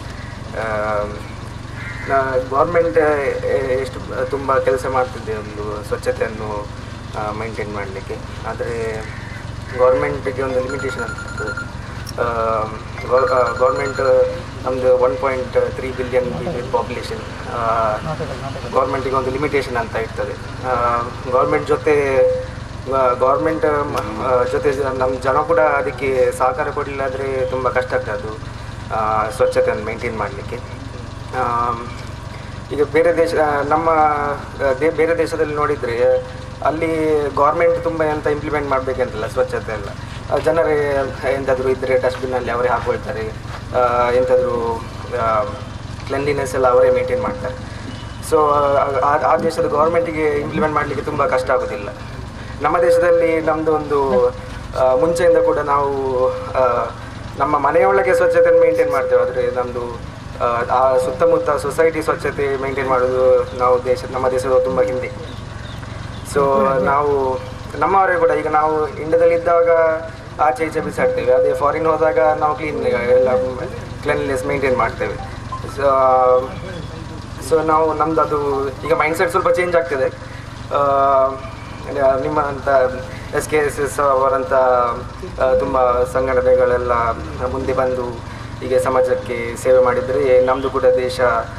ಗೌರ್ಮೆಂಟ್ ಎಷ್ಟು ತುಂಬ ಕೆಲಸ ಮಾಡ್ತಿದ್ದೆ ಒಂದು ಸ್ವಚ್ಛತೆಯನ್ನು ಮೈಂಟೈನ್ ಮಾಡಲಿಕ್ಕೆ. ಆದರೆ ಗೌರ್ಮೆಂಟಿಗೆ ಒಂದು ಲಿಮಿಟೇಷನ್ ಅಂತ ಇರ್ತದೆ. ಗೌರ್ಮೆಂಟ್ ನಮ್ಮದು one point three billion population, ಗೌರ್ಮೆಂಟಿಗೆ ಒಂದು ಲಿಮಿಟೇಷನ್ ಅಂತ ಇರ್ತದೆ. ಗೌರ್ಮೆಂಟ್ ಜೊತೆ ಗೌರ್ಮೆಂಟ್ ಜೊತೆ ನಮ್ಮ ಜನ ಕೂಡ ಅದಕ್ಕೆ ಸಹಕಾರ ಕೊಡಲಿಲ್ಲ ಆದರೆ ತುಂಬ ಕಷ್ಟ ಆಗ್ತದೆ ಅದು ಸ್ವಚ್ಛತೆಯನ್ನು ಮೇಂಟೈನ್ ಮಾಡಲಿಕ್ಕೆ. ಈಗ ಬೇರೆ ದೇಶ ನಮ್ಮ ದೇ ಬೇರೆ ದೇಶದಲ್ಲಿ ನೋಡಿದರೆ ಅಲ್ಲಿ ಗೌರ್ಮೆಂಟ್ ತುಂಬ ಎಂತ ಇಂಪ್ಲಿಮೆಂಟ್ ಮಾಡಬೇಕಂತಲ್ಲ ಸ್ವಚ್ಛತೆ ಎಲ್ಲ, ಜನರೇ ಎಂತಾದರೂ ಇದ್ದರೆ ಡಸ್ಟ್ಬಿನ್ನಲ್ಲಿ ಅವರೇ ಹಾಕ್ಕೊಳ್ತಾರೆ, ಎಂತಾದರೂ ಕ್ಲೆನ್ಲಿನೆಸ್ ಎಲ್ಲ ಅವರೇ ಮೇಂಟೈನ್ ಮಾಡ್ತಾರೆ. ಸೊ ಆ ದೇಶದ ಗೌರ್ಮೆಂಟಿಗೆ ಇಂಪ್ಲಿಮೆಂಟ್ ಮಾಡಲಿಕ್ಕೆ ತುಂಬ ಕಷ್ಟ ಆಗೋದಿಲ್ಲ. ನಮ್ಮ ದೇಶದಲ್ಲಿ ನಮ್ಮದು ಒಂದು ಮುಂಚೆಯಿಂದ ಕೂಡ ನಾವು ನಮ್ಮ ಮನೆಯೊಳಗೆ ಸ್ವಚ್ಛತೆಯನ್ನು ಮೇಂಟೈನ್ ಮಾಡ್ತೇವೆ, ಆದರೆ ನಮ್ಮದು ಆ ಸುತ್ತಮುತ್ತ ಸೊಸೈಟಿ ಸ್ವಚ್ಛತೆ ಮೇಂಟೈನ್ ಮಾಡೋದು ನಾವು ದೇಶ ನಮ್ಮ ದೇಶದ ತುಂಬ ಹಿಂದೆ. ಸೊ ನಾವು ನಮ್ಮವರೇ ಕೂಡ ಈಗ ನಾವು ಇಂಡಿಯಾದಲ್ಲಿದ್ದಾಗ ಆಚೆ ಈಚೆ ಬಿಸಾಡ್ತೇವೆ, ಅದೇ ಫಾರಿನ್ ಹೋದಾಗ ನಾವು ಕ್ಲೀನ್ ಎಲ್ಲ ಕ್ಲೀನ್ನೆಸ್ ಮೇಂಟೈನ್ ಮಾಡ್ತೇವೆ. ಸೊ ಸೊ ನಾವು ನಮ್ಮದು ಅದು ಈಗ ಮೈಂಡ್ಸೆಟ್ ಸ್ವಲ್ಪ ಚೇಂಜ್ ಆಗ್ತಿದೆ. ನಿಮ್ಮಂಥ ಎಸ್ ಕೆ ಎಸ್ ಎಸ್ ಅವರಂಥ ತುಂಬ ಸಂಘಟನೆಗಳೆಲ್ಲ ಮುಂದೆ ಬಂದು ಹೀಗೆ ಸಮಾಜಕ್ಕೆ ಸೇವೆ ಮಾಡಿದರೆ ನಮ್ಮದು ಕೂಡ ದೇಶ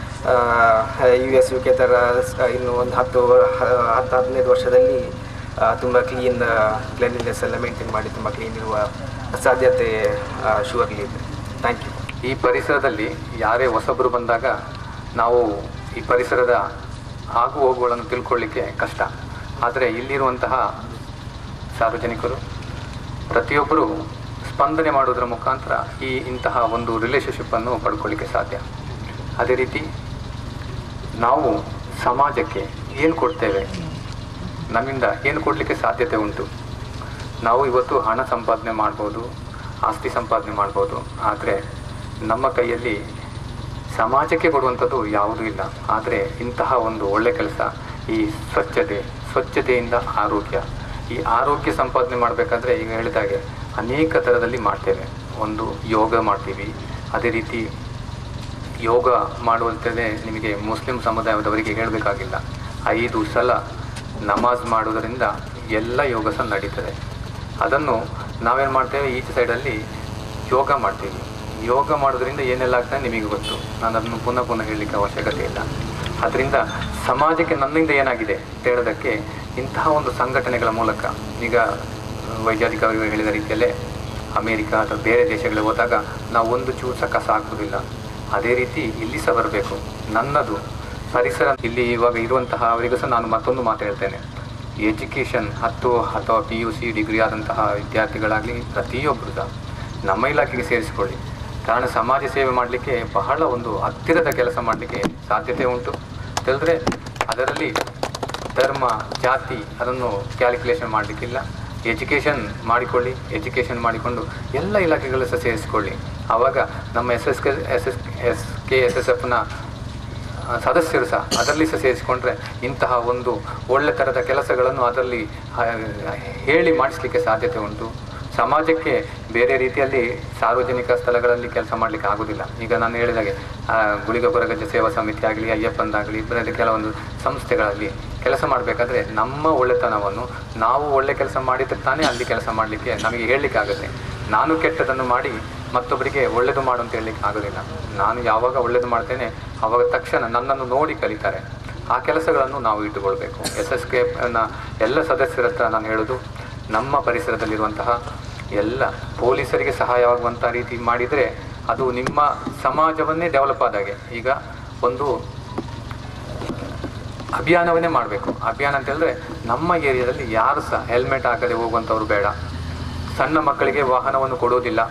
ಯು ಎಸ್ ಯು ಕೆ ಥರ ಇನ್ನು ಒಂದು ಹತ್ತು ಹತ್ತು ಹದಿನೈದು ವರ್ಷದಲ್ಲಿ ತುಂಬ ಕ್ಲೀನ್ ಕ್ಲೀನ್ಲಿನೆಸ್ ಎಲ್ಲ ಮೇಂಟೈನ್ ಮಾಡಿ ತುಂಬ ಕ್ಲೀನ್ ಇರುವ ಸಾಧ್ಯತೆ ಶೂರ್ಲಿ ಇದೆ. Thank you. ಈ ಪರಿಸರದಲ್ಲಿ ಯಾರೇ ಹೊಸಬರು ಬಂದಾಗ ನಾವು ಈ ಪರಿಸರದ ಆಗು ಹೋಗುಗಳನ್ನು ತಿಳ್ಕೊಳ್ಳಿಕ್ಕೆ ಕಷ್ಟ. ಆದರೆ ಇಲ್ಲಿರುವಂತಹ ಸಾರ್ವಜನಿಕರು ಪ್ರತಿಯೊಬ್ಬರು ಸ್ಪಂದನೆ ಮಾಡೋದರ ಮುಖಾಂತರ ಈ ಇಂತಹ ಒಂದು ರಿಲೇಷನ್ಶಿಪ್ಪನ್ನು ಪಡ್ಕೊಳ್ಳಿಕ್ಕೆ ಸಾಧ್ಯ. ಅದೇ ರೀತಿ ನಾವು ಸಮಾಜಕ್ಕೆ ಏನು ಕೊಡ್ತೇವೆ, ನಮ್ಮಿಂದ ಏನು ಕೊಡಲಿಕ್ಕೆ ಸಾಧ್ಯತೆ ಉಂಟು. ನಾವು ಇವತ್ತು ಹಣ ಸಂಪಾದನೆ ಮಾಡ್ಬೋದು, ಆಸ್ತಿ ಸಂಪಾದನೆ ಮಾಡ್ಬೋದು, ಆದರೆ ನಮ್ಮ ಕೈಯಲ್ಲಿ ಸಮಾಜಕ್ಕೆ ಕೊಡುವಂಥದ್ದು ಯಾವುದೂ ಇಲ್ಲ. ಆದರೆ ಇಂತಹ ಒಂದು ಒಳ್ಳೆ ಕೆಲಸ, ಈ ಸ್ವಚ್ಛತೆ, ಸ್ವಚ್ಛತೆಯಿಂದ ಆರೋಗ್ಯ, ಈ ಆರೋಗ್ಯ ಸಂಪಾದನೆ ಮಾಡಬೇಕಾದ್ರೆ ಈಗ ಹೇಳಿದಾಗೆ ಅನೇಕ ಥರದಲ್ಲಿ ಮಾಡ್ತೇವೆ. ಒಂದು ಯೋಗ ಮಾಡ್ತೀವಿ, ಅದೇ ರೀತಿ ಯೋಗ ಮಾಡುವಂಥದ್ದೇ ನಿಮಗೆ ಮುಸ್ಲಿಂ ಸಮುದಾಯದವರಿಗೆ ಹೇಳಬೇಕಾಗಿಲ್ಲ, ಐದು ಸಲ ನಮಾಜ್ ಮಾಡೋದರಿಂದ ಎಲ್ಲ ಯೋಗ ಸಹ ನಡೀತದೆ. ಅದನ್ನು ನಾವೇನು ಮಾಡ್ತೇವೆ, ಈಚೆ ಸೈಡಲ್ಲಿ ಯೋಗ ಮಾಡ್ತೀವಿ. ಯೋಗ ಮಾಡೋದ್ರಿಂದ ಏನೆಲ್ಲ ಆಗ್ತದೆ ನಿಮಗೆ ಗೊತ್ತು, ನಾನು ಅದನ್ನು ಪುನಃ ಪುನಃ ಹೇಳಲಿಕ್ಕೆ ಅವಶ್ಯಕತೆ ಇಲ್ಲ. ಅದರಿಂದ ಸಮಾಜಕ್ಕೆ ನನ್ನಿಂದ ಏನಾಗಿದೆ ಅಂತ ಹೇಳೋದಕ್ಕೆ ಇಂತಹ ಒಂದು ಸಂಘಟನೆಗಳ ಮೂಲಕ, ಈಗ ವೈದ್ಯಾಧಿಕಾರಿಗಳು ಹೇಳಿದ ರೀತಿಯಲ್ಲೇ ಅಮೇರಿಕಾ ಅಥವಾ ಬೇರೆ ದೇಶಗಳಿಗೆ ಹೋದಾಗ ನಾವು ಒಂದು ಚೂರು ಸಹ ಕಸ ಹಾಕುವುದಿಲ್ಲ. ಅದೇ ರೀತಿ ಇಲ್ಲಿ ಸಹ ಬರಬೇಕು. ನನ್ನದು ಪರಿಸರ ಇಲ್ಲಿ ಇವಾಗ ಇರುವಂತಹ ಅವರಿಗೂ ಸಹ ನಾನು ಮತ್ತೊಂದು ಮಾತು ಹೇಳ್ತೇನೆ. ಎಜುಕೇಷನ್ ಹತ್ತು ಅಥವಾ ಪಿ ಯು ಸಿ ಡಿಗ್ರಿ ಆದಂತಹ ವಿದ್ಯಾರ್ಥಿಗಳಾಗಲಿ ಪ್ರತಿಯೊಬ್ಬರು ಸಹ ನಮ್ಮ ಇಲಾಖೆಗೆ ಸೇರಿಸಿಕೊಳ್ಳಿ. ಕಾರಣ ಸಮಾಜ ಸೇವೆ ಮಾಡಲಿಕ್ಕೆ ಬಹಳ ಒಂದು ಹತ್ತಿರದ ಕೆಲಸ ಮಾಡಲಿಕ್ಕೆ ಸಾಧ್ಯತೆ ಉಂಟು. ತಿಳಿದ್ರೆ ಅದರಲ್ಲಿ ಧರ್ಮ, ಜಾತಿ ಅದನ್ನು ಕ್ಯಾಲ್ಕುಲೇಷನ್ ಮಾಡಲಿಕ್ಕಿಲ್ಲ. ಎಜುಕೇಷನ್ ಮಾಡಿಕೊಳ್ಳಿ, ಎಜುಕೇಷನ್ ಮಾಡಿಕೊಂಡು ಎಲ್ಲ ಇಲಾಖೆಗಳು ಸಹ ಸೇರಿಸಿಕೊಳ್ಳಿ. ಆವಾಗ ನಮ್ಮ S S K S S S K S S ಎಫ್ನ ಸದಸ್ಯರು ಸಹ ಅದರಲ್ಲಿ ಸಹ ಸೇರಿಸಿಕೊಂಡ್ರೆ ಇಂತಹ ಒಂದು ಒಳ್ಳೆ ಥರದ ಕೆಲಸಗಳನ್ನು ಅದರಲ್ಲಿ ಹೇಳಿ ಮಾಡಿಸಲಿಕ್ಕೆ ಸಾಧ್ಯತೆ ಉಂಟು. ಸಮಾಜಕ್ಕೆ ಬೇರೆ ರೀತಿಯಲ್ಲಿ ಸಾರ್ವಜನಿಕ ಸ್ಥಳಗಳಲ್ಲಿ ಕೆಲಸ ಮಾಡಲಿಕ್ಕೆ ಆಗೋದಿಲ್ಲ. ಈಗ ನಾನು ಹೇಳಿದಾಗೆ ಗುಳಿಗ ಕೊರಗಜ್ಜ ಸೇವಾ ಸಮಿತಿ ಆಗಲಿ, ಅಯ್ಯಪ್ಪಂದಾಗಲಿ, ಬೇರೆ ಕೆಲವೊಂದು ಸಂಸ್ಥೆಗಳಲ್ಲಿ ಕೆಲಸ ಮಾಡಬೇಕಾದ್ರೆ ನಮ್ಮ ಒಳ್ಳೆತನವನ್ನು ನಾವು ಒಳ್ಳೆ ಕೆಲಸ ಮಾಡಿದ್ರೆ ತಾನೇ ಅಲ್ಲಿ ಕೆಲಸ ಮಾಡಲಿಕ್ಕೆ ನಮಗೆ ಹೇಳಲಿಕ್ಕೆ ಆಗುತ್ತೆ. ನಾನು ಕೆಟ್ಟದನ್ನು ಮಾಡಿ ಮತ್ತೊಬ್ಬರಿಗೆ ಒಳ್ಳೆಯದು ಮಾಡು ಅಂತ ಹೇಳಲಿಕ್ಕೆ ಆಗೋದಿಲ್ಲ. ನಾನು ಯಾವಾಗ ಒಳ್ಳೆಯದು ಮಾಡ್ತೇನೆ ಆವಾಗ ತಕ್ಷಣ ನನ್ನನ್ನು ನೋಡಿ ಕಲಿತಾರೆ. ಆ ಕೆಲಸಗಳನ್ನು ನಾವು ಇಟ್ಟುಕೊಳ್ಬೇಕು. ಎಸ್ ಎಸ್ ಕೆ ನ ಎಲ್ಲ ಸದಸ್ಯರ ಹತ್ರ ನಾನು ಹೇಳೋದು, ನಮ್ಮ ಪರಿಸರದಲ್ಲಿರುವಂತಹ ಎಲ್ಲ ಪೊಲೀಸರಿಗೆ ಸಹಾಯವಾಗುವಂಥ ರೀತಿ ಮಾಡಿದರೆ ಅದು ನಿಮ್ಮ ಸಮಾಜವನ್ನೇ ಡೆವಲಪ್ ಆದಾಗೆ. ಈಗ ಒಂದು ಅಭಿಯಾನವನ್ನೇ ಮಾಡಬೇಕು. ಅಭಿಯಾನ ಅಂತ ಹೇಳಿದ್ರೆ ನಮ್ಮ ಏರಿಯಾದಲ್ಲಿ ಯಾರು ಸಹ ಹೆಲ್ಮೆಟ್ ಹಾಕದೆ ಹೋಗುವಂಥವ್ರು ಬೇಡ. ಸಣ್ಣ ಮಕ್ಕಳಿಗೆ ವಾಹನವನ್ನು ಕೊಡೋದಿಲ್ಲ.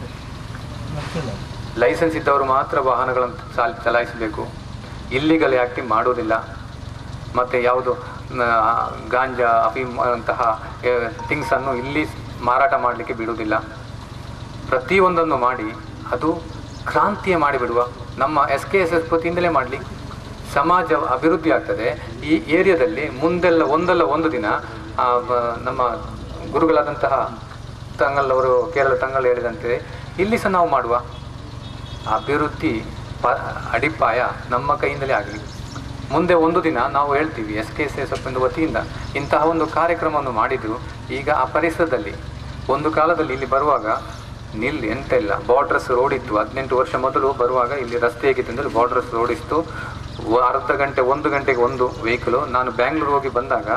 ಲೈಸೆನ್ಸ್ ಇದ್ದವರು ಮಾತ್ರ ವಾಹನಗಳನ್ನು ಚಾಲ್ ಚಲಾಯಿಸಬೇಕು. ಇಲ್ಲಿಗಲ್ ಆ್ಯಕ್ಟಿವ್ ಮಾಡೋದಿಲ್ಲ. ಮತ್ತು ಯಾವುದು ಗಾಂಜಾ ಅಫೀಮ್ ಅಂತಹ ಥಿಂಗ್ಸನ್ನು ಇಲ್ಲಿ ಮಾರಾಟ ಮಾಡಲಿಕ್ಕೆ ಬಿಡುವುದಿಲ್ಲ. ಪ್ರತಿಯೊಂದನ್ನು ಮಾಡಿ ಅದು ಕ್ರಾಂತಿಯ ಮಾಡಿಬಿಡುವ. ನಮ್ಮ ಎಸ್ ಕೆ ಎಸ್ ಎಸ್ ವತಿಯಿಂದಲೇ ಮಾಡಲಿ, ಸಮಾಜ ಅಭಿವೃದ್ಧಿ ಆಗ್ತದೆ. ಈ ಏರಿಯಾದಲ್ಲಿ ಮುಂದೆಲ್ಲ ಒಂದಲ್ಲ ಒಂದು ದಿನ ನಮ್ಮ ಗುರುಗಳಾದಂತಹ ತಂಗಲ್ ಅವರು, ಕೇರಳ ತಂಗಲ್ ಹೇಳಿದಂತೆ ಇಲ್ಲಿ ಸಹ ನಾವು ಮಾಡುವ ಅಭಿವೃದ್ಧಿ ಪ ಅಡಿಪಾಯ ನಮ್ಮ ಕೈಯಿಂದಲೇ ಆಗಲಿ. ಮುಂದೆ ಒಂದು ದಿನ ನಾವು ಹೇಳ್ತೀವಿ S K S S F ವತಿಯಿಂದ ಇಂತಹ ಒಂದು ಕಾರ್ಯಕ್ರಮವನ್ನು ಮಾಡಿದ್ರು. ಈಗ ಆ ಪರಿಸರದಲ್ಲಿ ಒಂದು ಕಾಲದಲ್ಲಿ ಇಲ್ಲಿ ಬರುವಾಗ ನಿಲ್ಲಿ ಎಂತ ಇಲ್ಲ, ಬಾರ್ಡ್ರಸ್ ರೋಡ್ ಇತ್ತು. ಹದಿನೆಂಟು ವರ್ಷ ಮೊದಲು ಬರುವಾಗ ಇಲ್ಲಿ ರಸ್ತೆ ಹೇಗಿತ್ತು ಅಂದರೆ ಬಾರ್ಡ್ರಸ್ ರೋಡ್ ಇತ್ತು. ಅರ್ಧ ಗಂಟೆ ಒಂದು ಗಂಟೆಗೆ ಒಂದು ವೆಹಿಕಲು. ನಾನು ಬ್ಯಾಂಗ್ಳೂರು ಹೋಗಿ ಬಂದಾಗ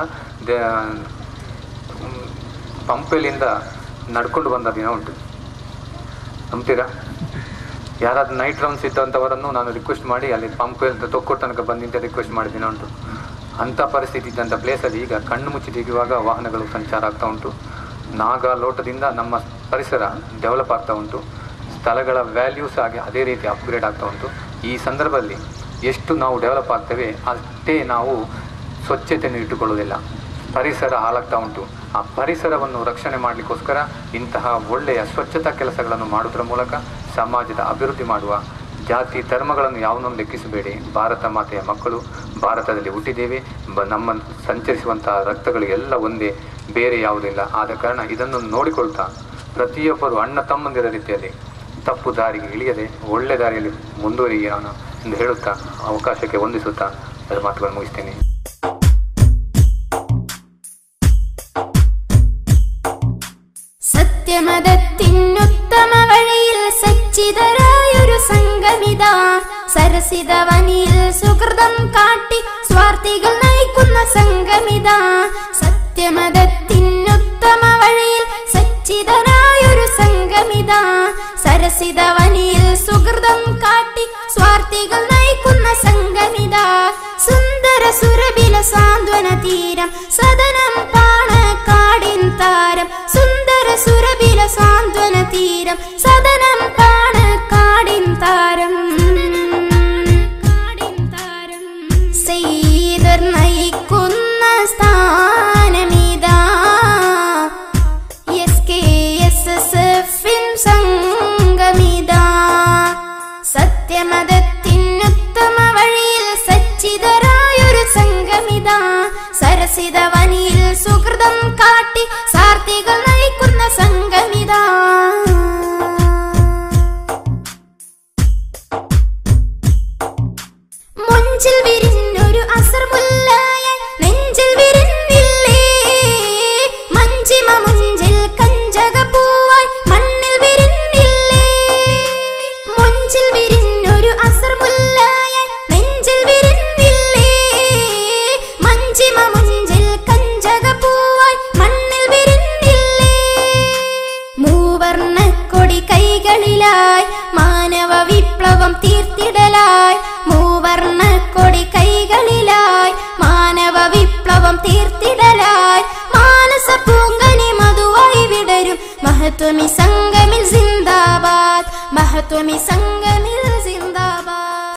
ಪಂಪೆಲಿಂದ ನಡ್ಕೊಂಡು ಬಂದ ದಿನ ಉಂಟು. ನಂಬ್ತೀರಾ? ಯಾರಾದ್ರೂ ನೈಟ್ ರೌಂಡ್ಸ್ ಇದ್ದಂಥವರನ್ನು ನಾನು ರಿಕ್ವೆಸ್ಟ್ ಮಾಡಿ ಅಲ್ಲಿ ಪಂಪ್ ತೊಕ್ಕೊಟ್ಟು ತನಕ ಬಂದಿಂತ ರಿಕ್ವೆಸ್ಟ್ ಮಾಡಿದ ದಿನ ಉಂಟು. ಅಂಥ ಪರಿಸ್ಥಿತಿ ಇದ್ದಂಥ ಪ್ಲೇಸಲ್ಲಿ ಈಗ ಕಣ್ಣು ಮುಚ್ಚಿ ತೆಗೆಯುವಾಗ ವಾಹನಗಳು ಸಂಚಾರ ಆಗ್ತಾ ಉಂಟು. ನಾಗಾಲೋಟದಿಂದ ನಮ್ಮ ಪರಿಸರ ಡೆವಲಪ್ ಆಗ್ತಾ ಉಂಟು. ಸ್ಥಳಗಳ ವ್ಯಾಲ್ಯೂಸ್ ಆಗಿ ಅದೇ ರೀತಿ ಅಪ್ಗ್ರೇಡ್ ಆಗ್ತಾ ಉಂಟು. ಈ ಸಂದರ್ಭದಲ್ಲಿ ಎಷ್ಟು ನಾವು ಡೆವಲಪ್ ಆಗ್ತೇವೆ ಅಷ್ಟೇ ನಾವು ಸ್ವಚ್ಛತೆಯನ್ನು ಇಟ್ಟುಕೊಳ್ಳೋದಿಲ್ಲ. ಪರಿಸರ ಹಾಳಾಗ್ತಾ ಉಂಟು. ಆ ಪರಿಸರವನ್ನು ರಕ್ಷಣೆ ಮಾಡಲಿಕ್ಕೋಸ್ಕರ ಇಂತಹ ಒಳ್ಳೆಯ ಸ್ವಚ್ಛತಾ ಕೆಲಸಗಳನ್ನು ಮಾಡೋದ್ರ ಮೂಲಕ ಸಮಾಜದ ಅಭಿವೃದ್ಧಿ ಮಾಡುವ. ಜಾತಿ ಧರ್ಮಗಳನ್ನು ಯಾವನ್ನೊಂದು ಲೆಕ್ಕಿಸಬೇಡಿ. ಭಾರತ ಮಾತೆಯ ಮಕ್ಕಳು, ಭಾರತದಲ್ಲಿ ಹುಟ್ಟಿದ್ದೇವೆ. ಬ ನಮ್ಮ ಸಂಚರಿಸುವಂತಹ ರಕ್ತಗಳು ಎಲ್ಲ ಒಂದೇ, ಬೇರೆ ಯಾವುದಿಲ್ಲ. ಆದ ಕಾರಣ ಇದನ್ನು ನೋಡಿಕೊಳ್ತಾ ಪ್ರತಿಯೊಬ್ಬರು ಅಣ್ಣ ತಮ್ಮಂದಿರ ರೀತಿಯಲ್ಲಿ ತಪ್ಪು ದಾರಿಗೆ ಇಳಿಯದೆ ಒಳ್ಳೆ ದಾರಿಯಲ್ಲಿ ಮುಂದುವರಿಯೋಣ ಎಂದು ಹೇಳುತ್ತಾ ಅವಕಾಶಕ್ಕೆ ವಂದಿಸುತ್ತಾ ಅದರ ಮಾತುಗಳನ್ನು ಮುಗಿಸ್ತೇನೆ. സത്യമതത്തിനുത്തമ വഴിയിൽ സച്ചിതരായൊരു സംഗമിത സരസിതവനിൽ സുഹൃതം കാട്ടി സ്വാർത്ഥികൾ നയിക്കുന്ന സംഗമിത. സത്യമതത്തിനുത്തമ വഴിയിൽ സച്ചിതരായൊരു സംഗമിത സരസിതവനിൽ സുഹൃതം കാട്ടി സ്വാർത്ഥികൾ നയിക്കുന്ന സംഗമിത. സുന്ദര സുരബില സാന്ത്വന തീരം സദനം പാണക്കാടിൻ താരം. സുന്ദര സുരബില സാന്ത്വന തീരം സദനം പാണക്കാടിൻ താരം. സെയ്തർ നയിക്കുന്ന സ്ഥാനമിതാ എസ് കെ എസ് എസ് എഫിൻ സംഗമിതാ. സത്യമതത്തിനുത്തമ വഴിയിൽ സച്ചിതരായൊരു സംഗമിത സരസിതവനിൽ സുഹൃതം കാട്ടി സാർത്ഥികൾ നയിക്കുന്ന സംഗമിത. മുഞ്ചിൽ വിരിഞ്ഞൊരു അസർ മുല്ലയായി നെഞ്ചിൽ വിരിഞ്ഞില്ലേ. മഞ്ചിമ മുഞ്ചിൽ കഞ്ചക പൂവായി മണ്ണിൽ വിരിഞ്ഞില്ലേ. മുഞ്ചിൽ വിരിഞ്ഞൊരു അസർ മുല്ലയായി നെഞ്ചിൽ വിരിഞ്ഞില്ലേ. മഞ്ചിമ മുഞ്ചിൽ കഞ്ചക പൂവായി മണ്ണിൽ വിരിഞ്ഞില്ലേ. മൂവർണ്ണ കൊടി കൈകളിലായി മാനവ വിപ്ലവം തീർത്തിടലായി. മൂവർണ്ണ കൊടി കൈകളിലായി മാനവ വിപ്ലവം തീർത്തിടലായി. മാനസ പൂങ്കനി മധുവായി വിടരും മഹത്വമി സംഗമിൽ സിന്ദാബാദ്. മഹത്വമി